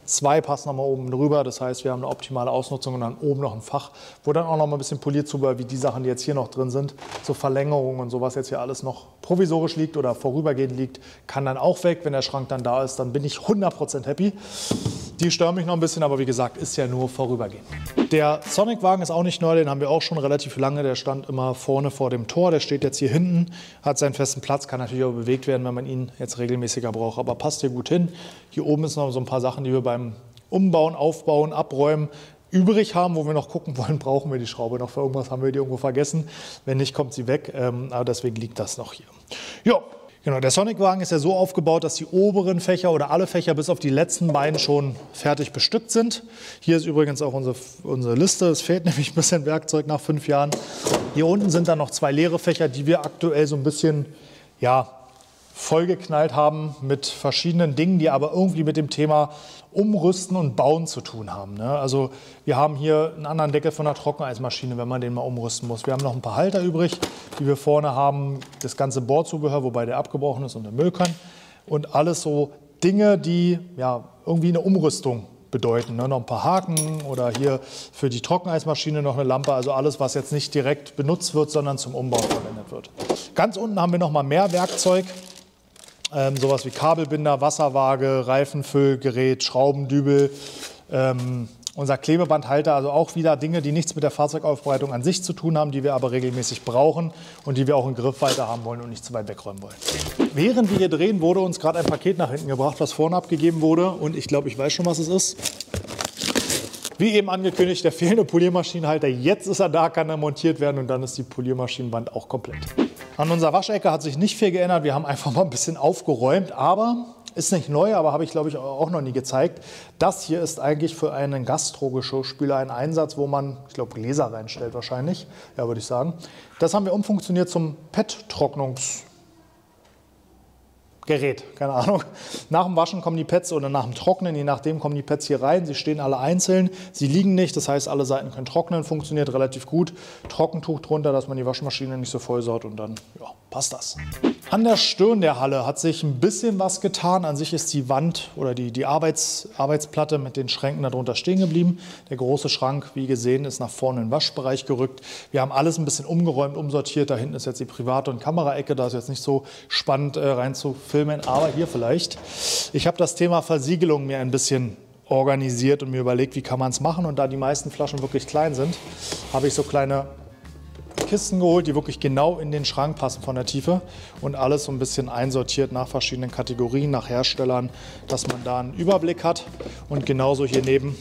Zwei passen nochmal oben drüber, das heißt, wir haben eine optimale Ausnutzung und dann oben noch ein Fach, wo dann auch noch mal ein bisschen Polierzubehör, wie die Sachen, die jetzt hier noch drin sind, so Verlängerungen und sowas jetzt hier alles noch provisorisch liegt oder vorübergehend liegt, kann dann auch weg. Wenn der Schrank dann da ist, dann bin ich hundert Prozent happy. Die stören mich noch ein bisschen, aber wie gesagt, ist ja nur vorübergehend. Der Sonic-Wagen ist auch nicht neu, den haben wir auch schon relativ lange. Der stand immer vorne vor dem Tor, der steht jetzt hier hinten, hat seinen festen Platz, kann natürlich auch bewegt werden, wenn man ihn jetzt regelmäßiger braucht, aber passt hier gut hin. Hier oben ist noch so ein paar Sachen, die wir beim Umbauen, Aufbauen, Abräumen übrig haben, wo wir noch gucken wollen, brauchen wir die Schraube noch für irgendwas, haben wir die irgendwo vergessen. Wenn nicht, kommt sie weg, ähm, aber deswegen liegt das noch hier. Ja. Genau, der Sonic-Wagen ist ja so aufgebaut, dass die oberen Fächer oder alle Fächer bis auf die letzten beiden schon fertig bestückt sind. Hier ist übrigens auch unsere, unsere Liste. Es fehlt nämlich ein bisschen Werkzeug nach fünf Jahren. Hier unten sind dann noch zwei leere Fächer, die wir aktuell so ein bisschen ja, vollgeknallt haben mit verschiedenen Dingen, die aber irgendwie mit dem Thema Umrüsten und Bauen zu tun haben. Ne? Also wir haben hier einen anderen Deckel von der Trockeneismaschine, wenn man den mal umrüsten muss. Wir haben noch ein paar Halter übrig, die wir vorne haben, das ganze Bohrzubehör, wobei der abgebrochen ist und der Müll kann. Und alles so Dinge, die ja, irgendwie eine Umrüstung bedeuten. Ne? Noch ein paar Haken oder hier für die Trockeneismaschine noch eine Lampe. Also alles, was jetzt nicht direkt benutzt wird, sondern zum Umbau verwendet wird. Ganz unten haben wir noch mal mehr Werkzeug. Ähm, sowas wie Kabelbinder, Wasserwaage, Reifenfüllgerät, Schraubendübel, ähm, unser Klebebandhalter, also auch wieder Dinge, die nichts mit der Fahrzeugaufbereitung an sich zu tun haben, die wir aber regelmäßig brauchen und die wir auch in Griffweite haben wollen und nicht zu weit wegräumen wollen. Während wir hier drehen, wurde uns gerade ein Paket nach hinten gebracht, was vorne abgegeben wurde und ich glaube, ich weiß schon, was es ist. Wie eben angekündigt, der fehlende Poliermaschinenhalter, jetzt ist er da, kann er montiert werden und dann ist die Poliermaschinenwand auch komplett. An unserer Waschecke hat sich nicht viel geändert, wir haben einfach mal ein bisschen aufgeräumt, aber ist nicht neu, aber habe ich glaube ich auch noch nie gezeigt. Das hier ist eigentlich für einen Gastro-Geschirrspüler ein Einsatz, wo man, ich glaube, Gläser reinstellt wahrscheinlich, ja würde ich sagen. Das haben wir umfunktioniert zum P E T-Trocknungs Gerät, keine Ahnung. Nach dem Waschen kommen die Pads oder nach dem Trocknen, je nachdem kommen die Pads hier rein. Sie stehen alle einzeln, sie liegen nicht, das heißt alle Seiten können trocknen, funktioniert relativ gut. Trockentuch drunter, dass man die Waschmaschine nicht so voll saut und dann ja, passt das. An der Stirn der Halle hat sich ein bisschen was getan. An sich ist die Wand oder die, die Arbeits, Arbeitsplatte mit den Schränken darunter stehen geblieben. Der große Schrank, wie gesehen, ist nach vorne in den Waschbereich gerückt. Wir haben alles ein bisschen umgeräumt, umsortiert. Da hinten ist jetzt die Private- und Kameraecke. Da ist jetzt nicht so spannend äh, rein zu filmen, aber hier vielleicht. Ich habe das Thema Versiegelung mir ein bisschen organisiert und mir überlegt, wie kann man es machen. Und da die meisten Flaschen wirklich klein sind, habe ich so kleine Kisten geholt, die wirklich genau in den Schrank passen von der Tiefe und alles so ein bisschen einsortiert nach verschiedenen Kategorien, nach Herstellern, dass man da einen Überblick hat. Und genauso hier neben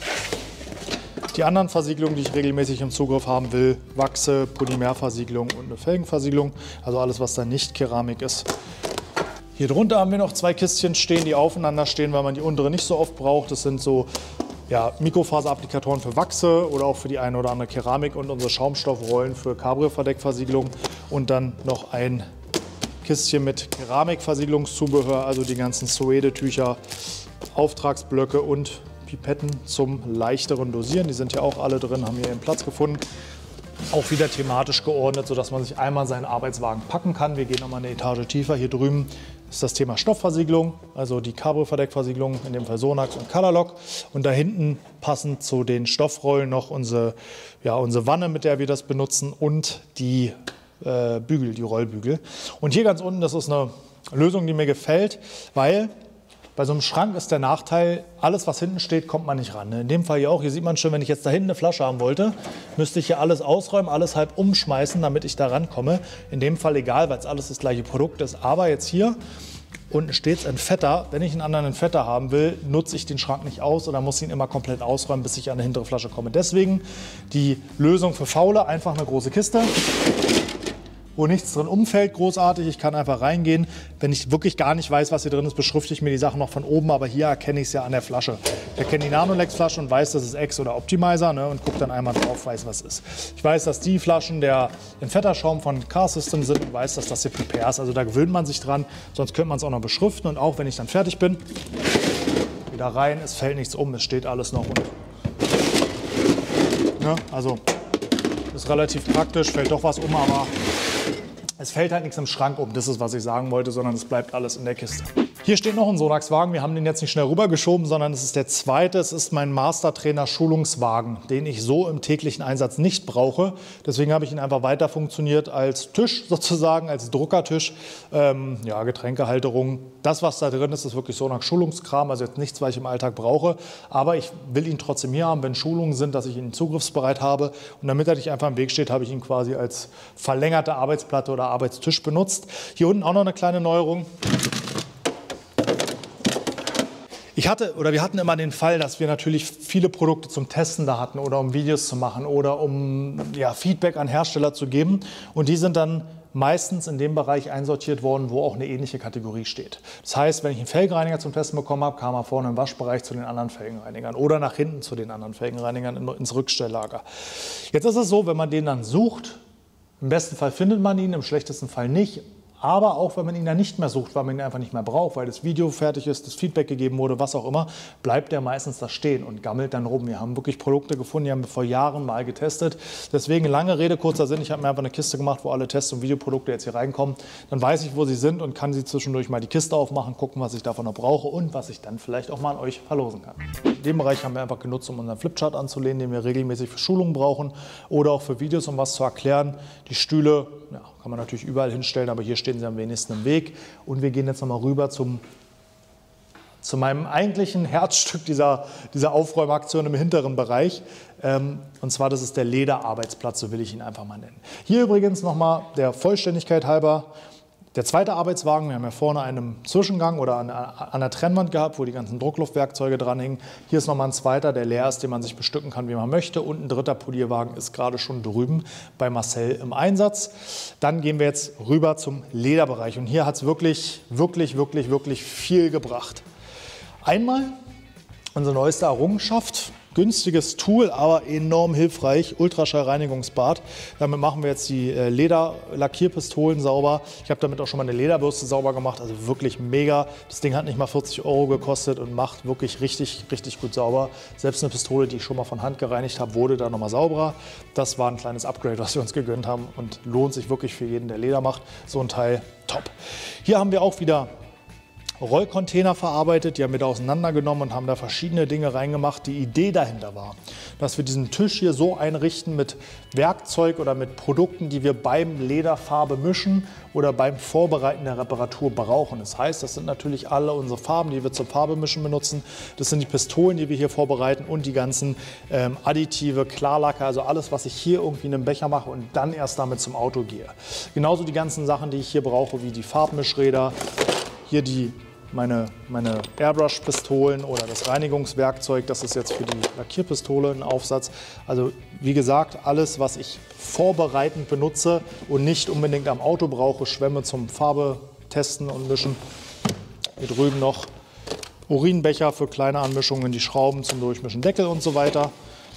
die anderen Versiegelungen, die ich regelmäßig im Zugriff haben will, Wachse, Polymerversiegelung und eine Felgenversiegelung, also alles, was da nicht Keramik ist. Hier drunter haben wir noch zwei Kistchen stehen, die aufeinander stehen, weil man die untere nicht so oft braucht. Das sind so ja, Mikrofaser-Applikatoren für Wachse oder auch für die eine oder andere Keramik und unsere Schaumstoffrollen für Cabrio-Verdeckversiegelung und dann noch ein Kistchen mit Keramikversiegelungszubehör, also die ganzen Suede-Tücher, Auftragsblöcke und Pipetten zum leichteren Dosieren. Die sind hier auch alle drin, haben hier ihren Platz gefunden. Auch wieder thematisch geordnet, sodass man sich einmal seinen Arbeitswagen packen kann. Wir gehen nochmal eine Etage tiefer. Hier drüben ist das Thema Stoffversiegelung, also die Cabrio-Verdeckversiegelung, in dem Fall Sonax und Colorlock. Und da hinten passend zu den Stoffrollen noch unsere, ja, unsere Wanne, mit der wir das benutzen und die äh, Bügel, die Rollbügel. Und hier ganz unten, das ist eine Lösung, die mir gefällt, weil bei so einem Schrank ist der Nachteil, alles was hinten steht, kommt man nicht ran. In dem Fall hier auch, hier sieht man schon, wenn ich jetzt da hinten eine Flasche haben wollte, müsste ich hier alles ausräumen, alles halb umschmeißen, damit ich da rankomme. In dem Fall egal, weil es alles das gleiche Produkt ist. Aber jetzt hier unten steht es Entfetter. Wenn ich einen anderen Entfetter haben will, nutze ich den Schrank nicht aus oder muss ihn immer komplett ausräumen, bis ich an eine hintere Flasche komme. Deswegen die Lösung für Faule, einfach eine große Kiste, wo nichts drin umfällt, großartig. Ich kann einfach reingehen. Wenn ich wirklich gar nicht weiß, was hier drin ist, beschrifte ich mir die Sachen noch von oben, aber hier erkenne ich es ja an der Flasche. Ich erkenne die Nanolex-Flasche und weiß, das ist X oder Optimizer, ne, und gucke dann einmal drauf, weiß, was ist. Ich weiß, dass die Flaschen der Entfetterschaum von Car System sind und weiß, dass das hier Prepare ist. Also da gewöhnt man sich dran, sonst könnte man es auch noch beschriften. Und auch wenn ich dann fertig bin, wieder rein, es fällt nichts um, es steht alles noch. Und, ne, also ist relativ praktisch, fällt doch was um, aber es fällt halt nichts im Schrank um, das ist, was ich sagen wollte, sondern es bleibt alles in der Kiste. Hier steht noch ein Sonax-Wagen. Wir haben den jetzt nicht schnell rübergeschoben, sondern es ist der zweite. Es ist mein Mastertrainer-Schulungswagen, den ich so im täglichen Einsatz nicht brauche. Deswegen habe ich ihn einfach weiter funktioniert als Tisch sozusagen, als Druckertisch. Ähm, ja, Getränkehalterung. Das, was da drin ist, ist wirklich Sonax-Schulungskram. Also jetzt nichts, was ich im Alltag brauche. Aber ich will ihn trotzdem hier haben, wenn Schulungen sind, dass ich ihn zugriffsbereit habe. Und damit er nicht einfach im Weg steht, habe ich ihn quasi als verlängerte Arbeitsplatte oder Arbeitstisch benutzt. Hier unten auch noch eine kleine Neuerung. Ich hatte oder wir hatten immer den Fall, dass wir natürlich viele Produkte zum Testen da hatten oder um Videos zu machen oder um ja, Feedback an Hersteller zu geben. Und die sind dann meistens in dem Bereich einsortiert worden, wo auch eine ähnliche Kategorie steht. Das heißt, wenn ich einen Felgenreiniger zum Testen bekommen habe, kam er vorne im Waschbereich zu den anderen Felgenreinigern oder nach hinten zu den anderen Felgenreinigern ins Rückstelllager. Jetzt ist es so, wenn man den dann sucht, im besten Fall findet man ihn, im schlechtesten Fall nicht. Aber auch wenn man ihn dann nicht mehr sucht, weil man ihn einfach nicht mehr braucht, weil das Video fertig ist, das Feedback gegeben wurde, was auch immer, bleibt der meistens da stehen und gammelt dann rum. Wir haben wirklich Produkte gefunden, die haben wir vor Jahren mal getestet. Deswegen lange Rede, kurzer Sinn. Ich habe mir einfach eine Kiste gemacht, wo alle Test- und Videoprodukte jetzt hier reinkommen. Dann weiß ich, wo sie sind und kann sie zwischendurch mal die Kiste aufmachen, gucken, was ich davon noch brauche und was ich dann vielleicht auch mal an euch verlosen kann. In dem Bereich haben wir einfach genutzt, um unseren Flipchart anzulehnen, den wir regelmäßig für Schulungen brauchen oder auch für Videos, um was zu erklären. Die Stühle, ja, kann man natürlich überall hinstellen, aber hier stehen sie am wenigsten im Weg. Und wir gehen jetzt nochmal rüber zum, zu meinem eigentlichen Herzstück dieser, dieser Aufräumaktion im hinteren Bereich. Ähm, und zwar, das ist der Lederarbeitsplatz, so will ich ihn einfach mal nennen. Hier übrigens nochmal der Vollständigkeit halber. Der zweite Arbeitswagen, wir haben ja vorne einen Zwischengang oder an, an der Trennwand gehabt, wo die ganzen Druckluftwerkzeuge dranhängen. Hier ist nochmal ein zweiter, der leer ist, den man sich bestücken kann, wie man möchte. Und ein dritter Polierwagen ist gerade schon drüben bei Marcel im Einsatz. Dann gehen wir jetzt rüber zum Lederbereich. Und hier hat es wirklich, wirklich, wirklich, wirklich viel gebracht. Einmal unsere neueste Errungenschaft. Günstiges Tool, aber enorm hilfreich, Ultraschallreinigungsbad. Damit machen wir jetzt die Lederlackierpistolen sauber. Ich habe damit auch schon mal eine Lederbürste sauber gemacht, also wirklich mega. Das Ding hat nicht mal vierzig Euro gekostet und macht wirklich richtig, richtig gut sauber. Selbst eine Pistole, die ich schon mal von Hand gereinigt habe, wurde da nochmal sauberer. Das war ein kleines Upgrade, was wir uns gegönnt haben und lohnt sich wirklich für jeden, der Leder macht. So ein Teil top. Hier haben wir auch wieder Rollcontainer verarbeitet, die haben wir da auseinandergenommen und haben da verschiedene Dinge reingemacht. Die Idee dahinter war, dass wir diesen Tisch hier so einrichten mit Werkzeug oder mit Produkten, die wir beim Lederfarbe mischen oder beim Vorbereiten der Reparatur brauchen. Das heißt, das sind natürlich alle unsere Farben, die wir zum Farbemischen benutzen. Das sind die Pistolen, die wir hier vorbereiten und die ganzen ähm, Additive, Klarlacke, also alles, was ich hier irgendwie in einem Becher mache und dann erst damit zum Auto gehe. Genauso die ganzen Sachen, die ich hier brauche, wie die Farbmischräder, hier die Meine, meine Airbrush-Pistolen oder das Reinigungswerkzeug, das ist jetzt für die Lackierpistole ein Aufsatz. Also wie gesagt, alles, was ich vorbereitend benutze und nicht unbedingt am Auto brauche, Schwämme zum Farbe testen und mischen. Hier drüben noch Urinbecher für kleine Anmischungen, die Schrauben zum Durchmischen, Deckel und so weiter.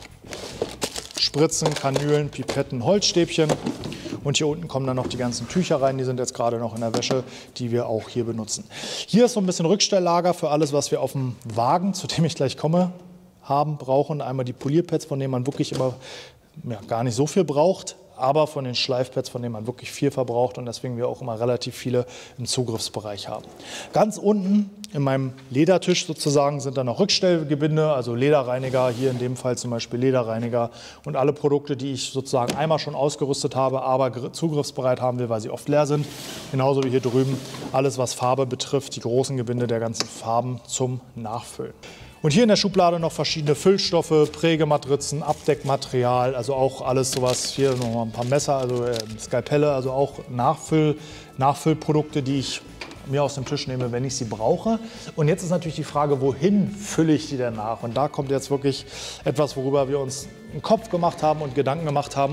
Spritzen, Kanülen, Pipetten, Holzstäbchen. Und hier unten kommen dann noch die ganzen Tücher rein, die sind jetzt gerade noch in der Wäsche, die wir auch hier benutzen. Hier ist so ein bisschen Rückstelllager für alles, was wir auf dem Wagen, zu dem ich gleich komme, haben, brauchen. Einmal die Polierpads, von denen man wirklich immer ja, gar nicht so viel braucht, aber von den Schleifpads, von denen man wirklich viel verbraucht und deswegen wir auch immer relativ viele im Zugriffsbereich haben. Ganz unten in meinem Ledertisch sozusagen sind dann noch Rückstellgebinde, also Lederreiniger, hier in dem Fall zum Beispiel Lederreiniger und alle Produkte, die ich sozusagen einmal schon ausgerüstet habe, aber zugriffsbereit haben will, weil sie oft leer sind. Genauso wie hier drüben alles, was Farbe betrifft, die großen Gebinde der ganzen Farben zum Nachfüllen. Und hier in der Schublade noch verschiedene Füllstoffe, Prägematrizen, Abdeckmaterial, also auch alles sowas. Hier noch mal ein paar Messer, also äh, Skalpelle, also auch Nachfüll, Nachfüllprodukte, die ich mir aus dem Tisch nehme, wenn ich sie brauche. Und jetzt ist natürlich die Frage, wohin fülle ich die denn nach? Und da kommt jetzt wirklich etwas, worüber wir uns einen Kopf gemacht haben und Gedanken gemacht haben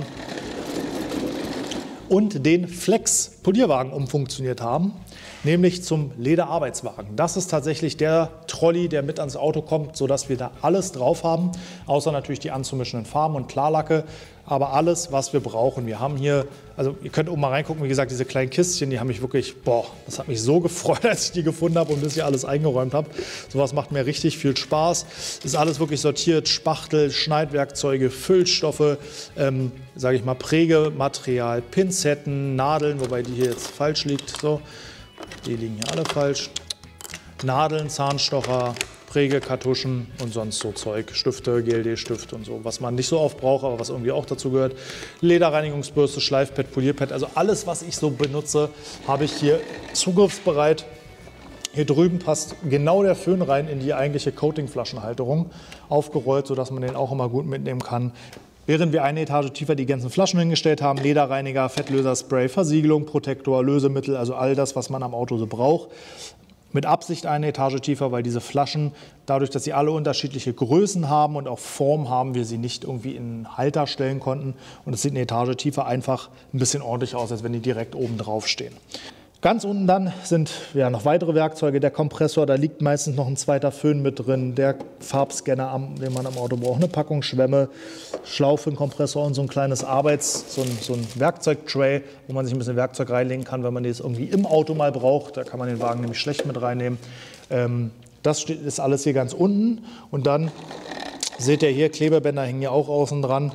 und den Flex-Polierwagen umfunktioniert haben, nämlich zum Lederarbeitswagen. Das ist tatsächlich der Trolley, der mit ans Auto kommt, sodass wir da alles drauf haben, außer natürlich die anzumischenden Farben und Klarlacke, aber alles, was wir brauchen. Wir haben hier, also ihr könnt oben mal reingucken, wie gesagt, diese kleinen Kistchen, die haben mich wirklich, boah, das hat mich so gefreut, als ich die gefunden habe und bis ich alles eingeräumt habe. Sowas macht mir richtig viel Spaß. Ist alles wirklich sortiert, Spachtel, Schneidwerkzeuge, Füllstoffe, ähm, sage ich mal, Prägematerial, Pinzetten, Nadeln, wobei die hier jetzt falsch liegt, so. Die liegen hier alle falsch. Nadeln, Zahnstocher, Prägekartuschen und sonst so Zeug, Stifte, G L D-Stift und so, was man nicht so oft braucht, aber was irgendwie auch dazu gehört. Lederreinigungsbürste, Schleifpad, Polierpad, also alles, was ich so benutze, habe ich hier zugriffsbereit. Hier drüben passt genau der Föhn rein in die eigentliche Coating-Flaschenhalterung, aufgerollt, sodass man den auch immer gut mitnehmen kann. Während wir eine Etage tiefer die ganzen Flaschen hingestellt haben, Lederreiniger, Fettlöserspray, Versiegelung, Protektor, Lösemittel, also all das, was man am Auto so braucht. Mit Absicht eine Etage tiefer, weil diese Flaschen, dadurch, dass sie alle unterschiedliche Größen haben und auch Form haben, wir sie nicht irgendwie in einen Halter stellen konnten. Und es sieht eine Etage tiefer einfach ein bisschen ordentlich aus, als wenn die direkt oben drauf stehen. Ganz unten dann sind ja noch weitere Werkzeuge, der Kompressor, da liegt meistens noch ein zweiter Föhn mit drin, der Farbscanner, den man am Auto braucht, eine Packung Schwämme, Schlauch für den Kompressor und so ein kleines Arbeits-, so ein, so ein Werkzeugtray, wo man sich ein bisschen Werkzeug reinlegen kann, wenn man das irgendwie im Auto mal braucht. Da kann man den Wagen nämlich schlecht mit reinnehmen. Ähm, das steht, ist alles hier ganz unten und dann seht ihr hier, Klebebänder hängen ja auch außen dran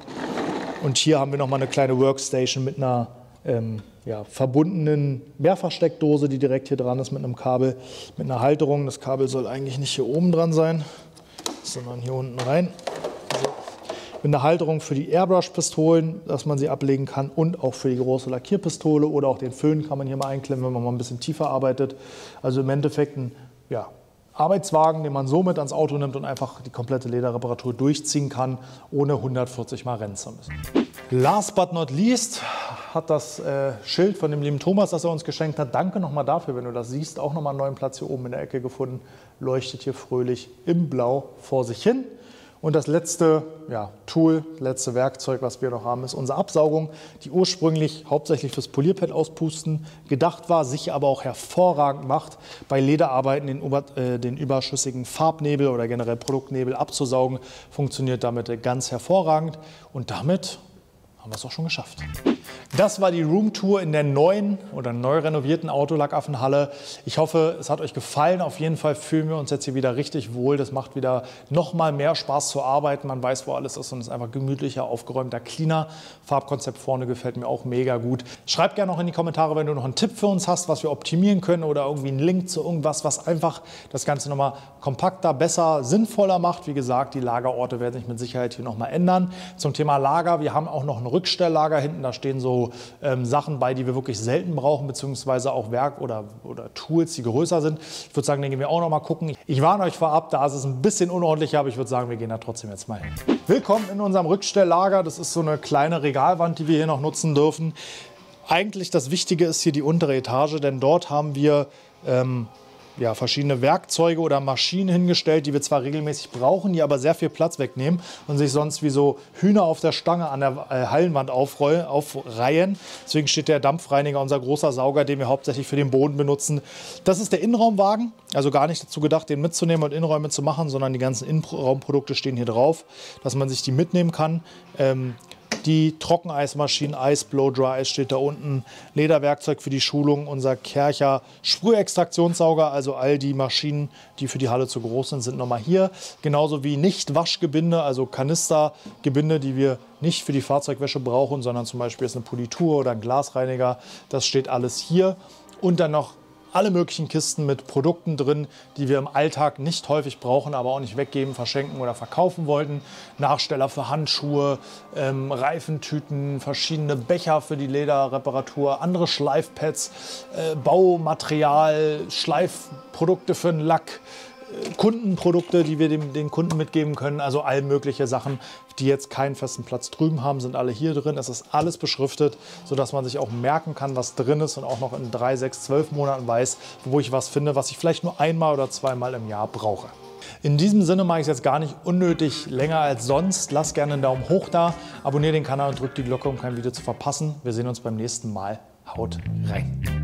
und hier haben wir noch mal eine kleine Workstation mit einer Ähm, ja, verbundenen Mehrfachsteckdose, die direkt hier dran ist mit einem Kabel, mit einer Halterung. Das Kabel soll eigentlich nicht hier oben dran sein, sondern hier unten rein. So. Mit einer Halterung für die Airbrush-Pistolen, dass man sie ablegen kann und auch für die große Lackierpistole oder auch den Föhn kann man hier mal einklemmen, wenn man mal ein bisschen tiefer arbeitet. Also im Endeffekt ein ja, Arbeitswagen, den man so mit ans Auto nimmt und einfach die komplette Lederreparatur durchziehen kann, ohne hundertvierzig Mal rennen zu müssen. Last but not least hat das äh, Schild von dem lieben Thomas, das er uns geschenkt hat. Danke nochmal dafür, wenn du das siehst. Auch nochmal einen neuen Platz hier oben in der Ecke gefunden. Leuchtet hier fröhlich im Blau vor sich hin. Und das letzte ja, Tool, letzte Werkzeug, was wir noch haben, ist unsere Absaugung, die ursprünglich hauptsächlich fürs Polierpad auspusten gedacht war, sich aber auch hervorragend macht, bei Lederarbeiten den, über, äh, den überschüssigen Farbnebel oder generell Produktnebel abzusaugen. Funktioniert damit ganz hervorragend und damit haben wir es auch schon geschafft. Das war die Roomtour in der neuen oder neu renovierten Autolackaffenhalle. Ich hoffe, es hat euch gefallen. Auf jeden Fall fühlen wir uns jetzt hier wieder richtig wohl. Das macht wieder noch mal mehr Spaß zu arbeiten. Man weiß, wo alles ist und es ist einfach gemütlicher, aufgeräumter, cleaner. Farbkonzept vorne gefällt mir auch mega gut. Schreibt gerne noch in die Kommentare, wenn du noch einen Tipp für uns hast, was wir optimieren können oder irgendwie einen Link zu irgendwas, was einfach das Ganze noch mal kompakter, besser, sinnvoller macht. Wie gesagt, die Lagerorte werden sich mit Sicherheit hier noch mal ändern. Zum Thema Lager, wir haben auch noch ein Rückstelllager hinten. Da stehen so Ähm, Sachen bei, die wir wirklich selten brauchen, beziehungsweise auch Werk oder, oder Tools, die größer sind. Ich würde sagen, den gehen wir auch noch mal gucken. Ich warne euch vorab, da ist es ein bisschen unordentlicher, aber ich würde sagen, wir gehen da trotzdem jetzt mal hin. Willkommen in unserem Rückstelllager. Das ist so eine kleine Regalwand, die wir hier noch nutzen dürfen. Eigentlich das Wichtige ist hier die untere Etage, denn dort haben wir ähm, ja, verschiedene Werkzeuge oder Maschinen hingestellt, die wir zwar regelmäßig brauchen, die aber sehr viel Platz wegnehmen und sich sonst wie so Hühner auf der Stange an der äh, Hallenwand aufrollen, aufreihen. Deswegen steht der Dampfreiniger, unser großer Sauger, den wir hauptsächlich für den Boden benutzen. Das ist der Innenraumwagen, also gar nicht dazu gedacht, den mitzunehmen und Innenräume zu machen, sondern die ganzen Innenraumprodukte stehen hier drauf, dass man sich die mitnehmen kann. Ähm, Die Trockeneismaschinen, Eis, Blow-Dry Eis steht da unten, Lederwerkzeug für die Schulung, unser Kärcher Sprühextraktionssauger, also all die Maschinen, die für die Halle zu groß sind, sind nochmal hier. Genauso wie Nicht-Waschgebinde, also Kanistergebinde, die wir nicht für die Fahrzeugwäsche brauchen, sondern zum Beispiel ist eine Politur oder ein Glasreiniger. Das steht alles hier. Und dann noch alle möglichen Kisten mit Produkten drin, die wir im Alltag nicht häufig brauchen, aber auch nicht weggeben, verschenken oder verkaufen wollten. Nachsteller für Handschuhe, ähm, Reifentüten, verschiedene Becher für die Lederreparatur, andere Schleifpads, äh, Baumaterial, Schleifprodukte für den Lack, Kundenprodukte, die wir dem, den Kunden mitgeben können, also all mögliche Sachen, die jetzt keinen festen Platz drüben haben, sind alle hier drin. Es ist alles beschriftet, sodass man sich auch merken kann, was drin ist und auch noch in drei, sechs, zwölf Monaten weiß, wo ich was finde, was ich vielleicht nur einmal oder zweimal im Jahr brauche. In diesem Sinne mache ich es jetzt gar nicht unnötig länger als sonst. Lasst gerne einen Daumen hoch da, abonniert den Kanal und drückt die Glocke, um kein Video zu verpassen. Wir sehen uns beim nächsten Mal. Haut rein!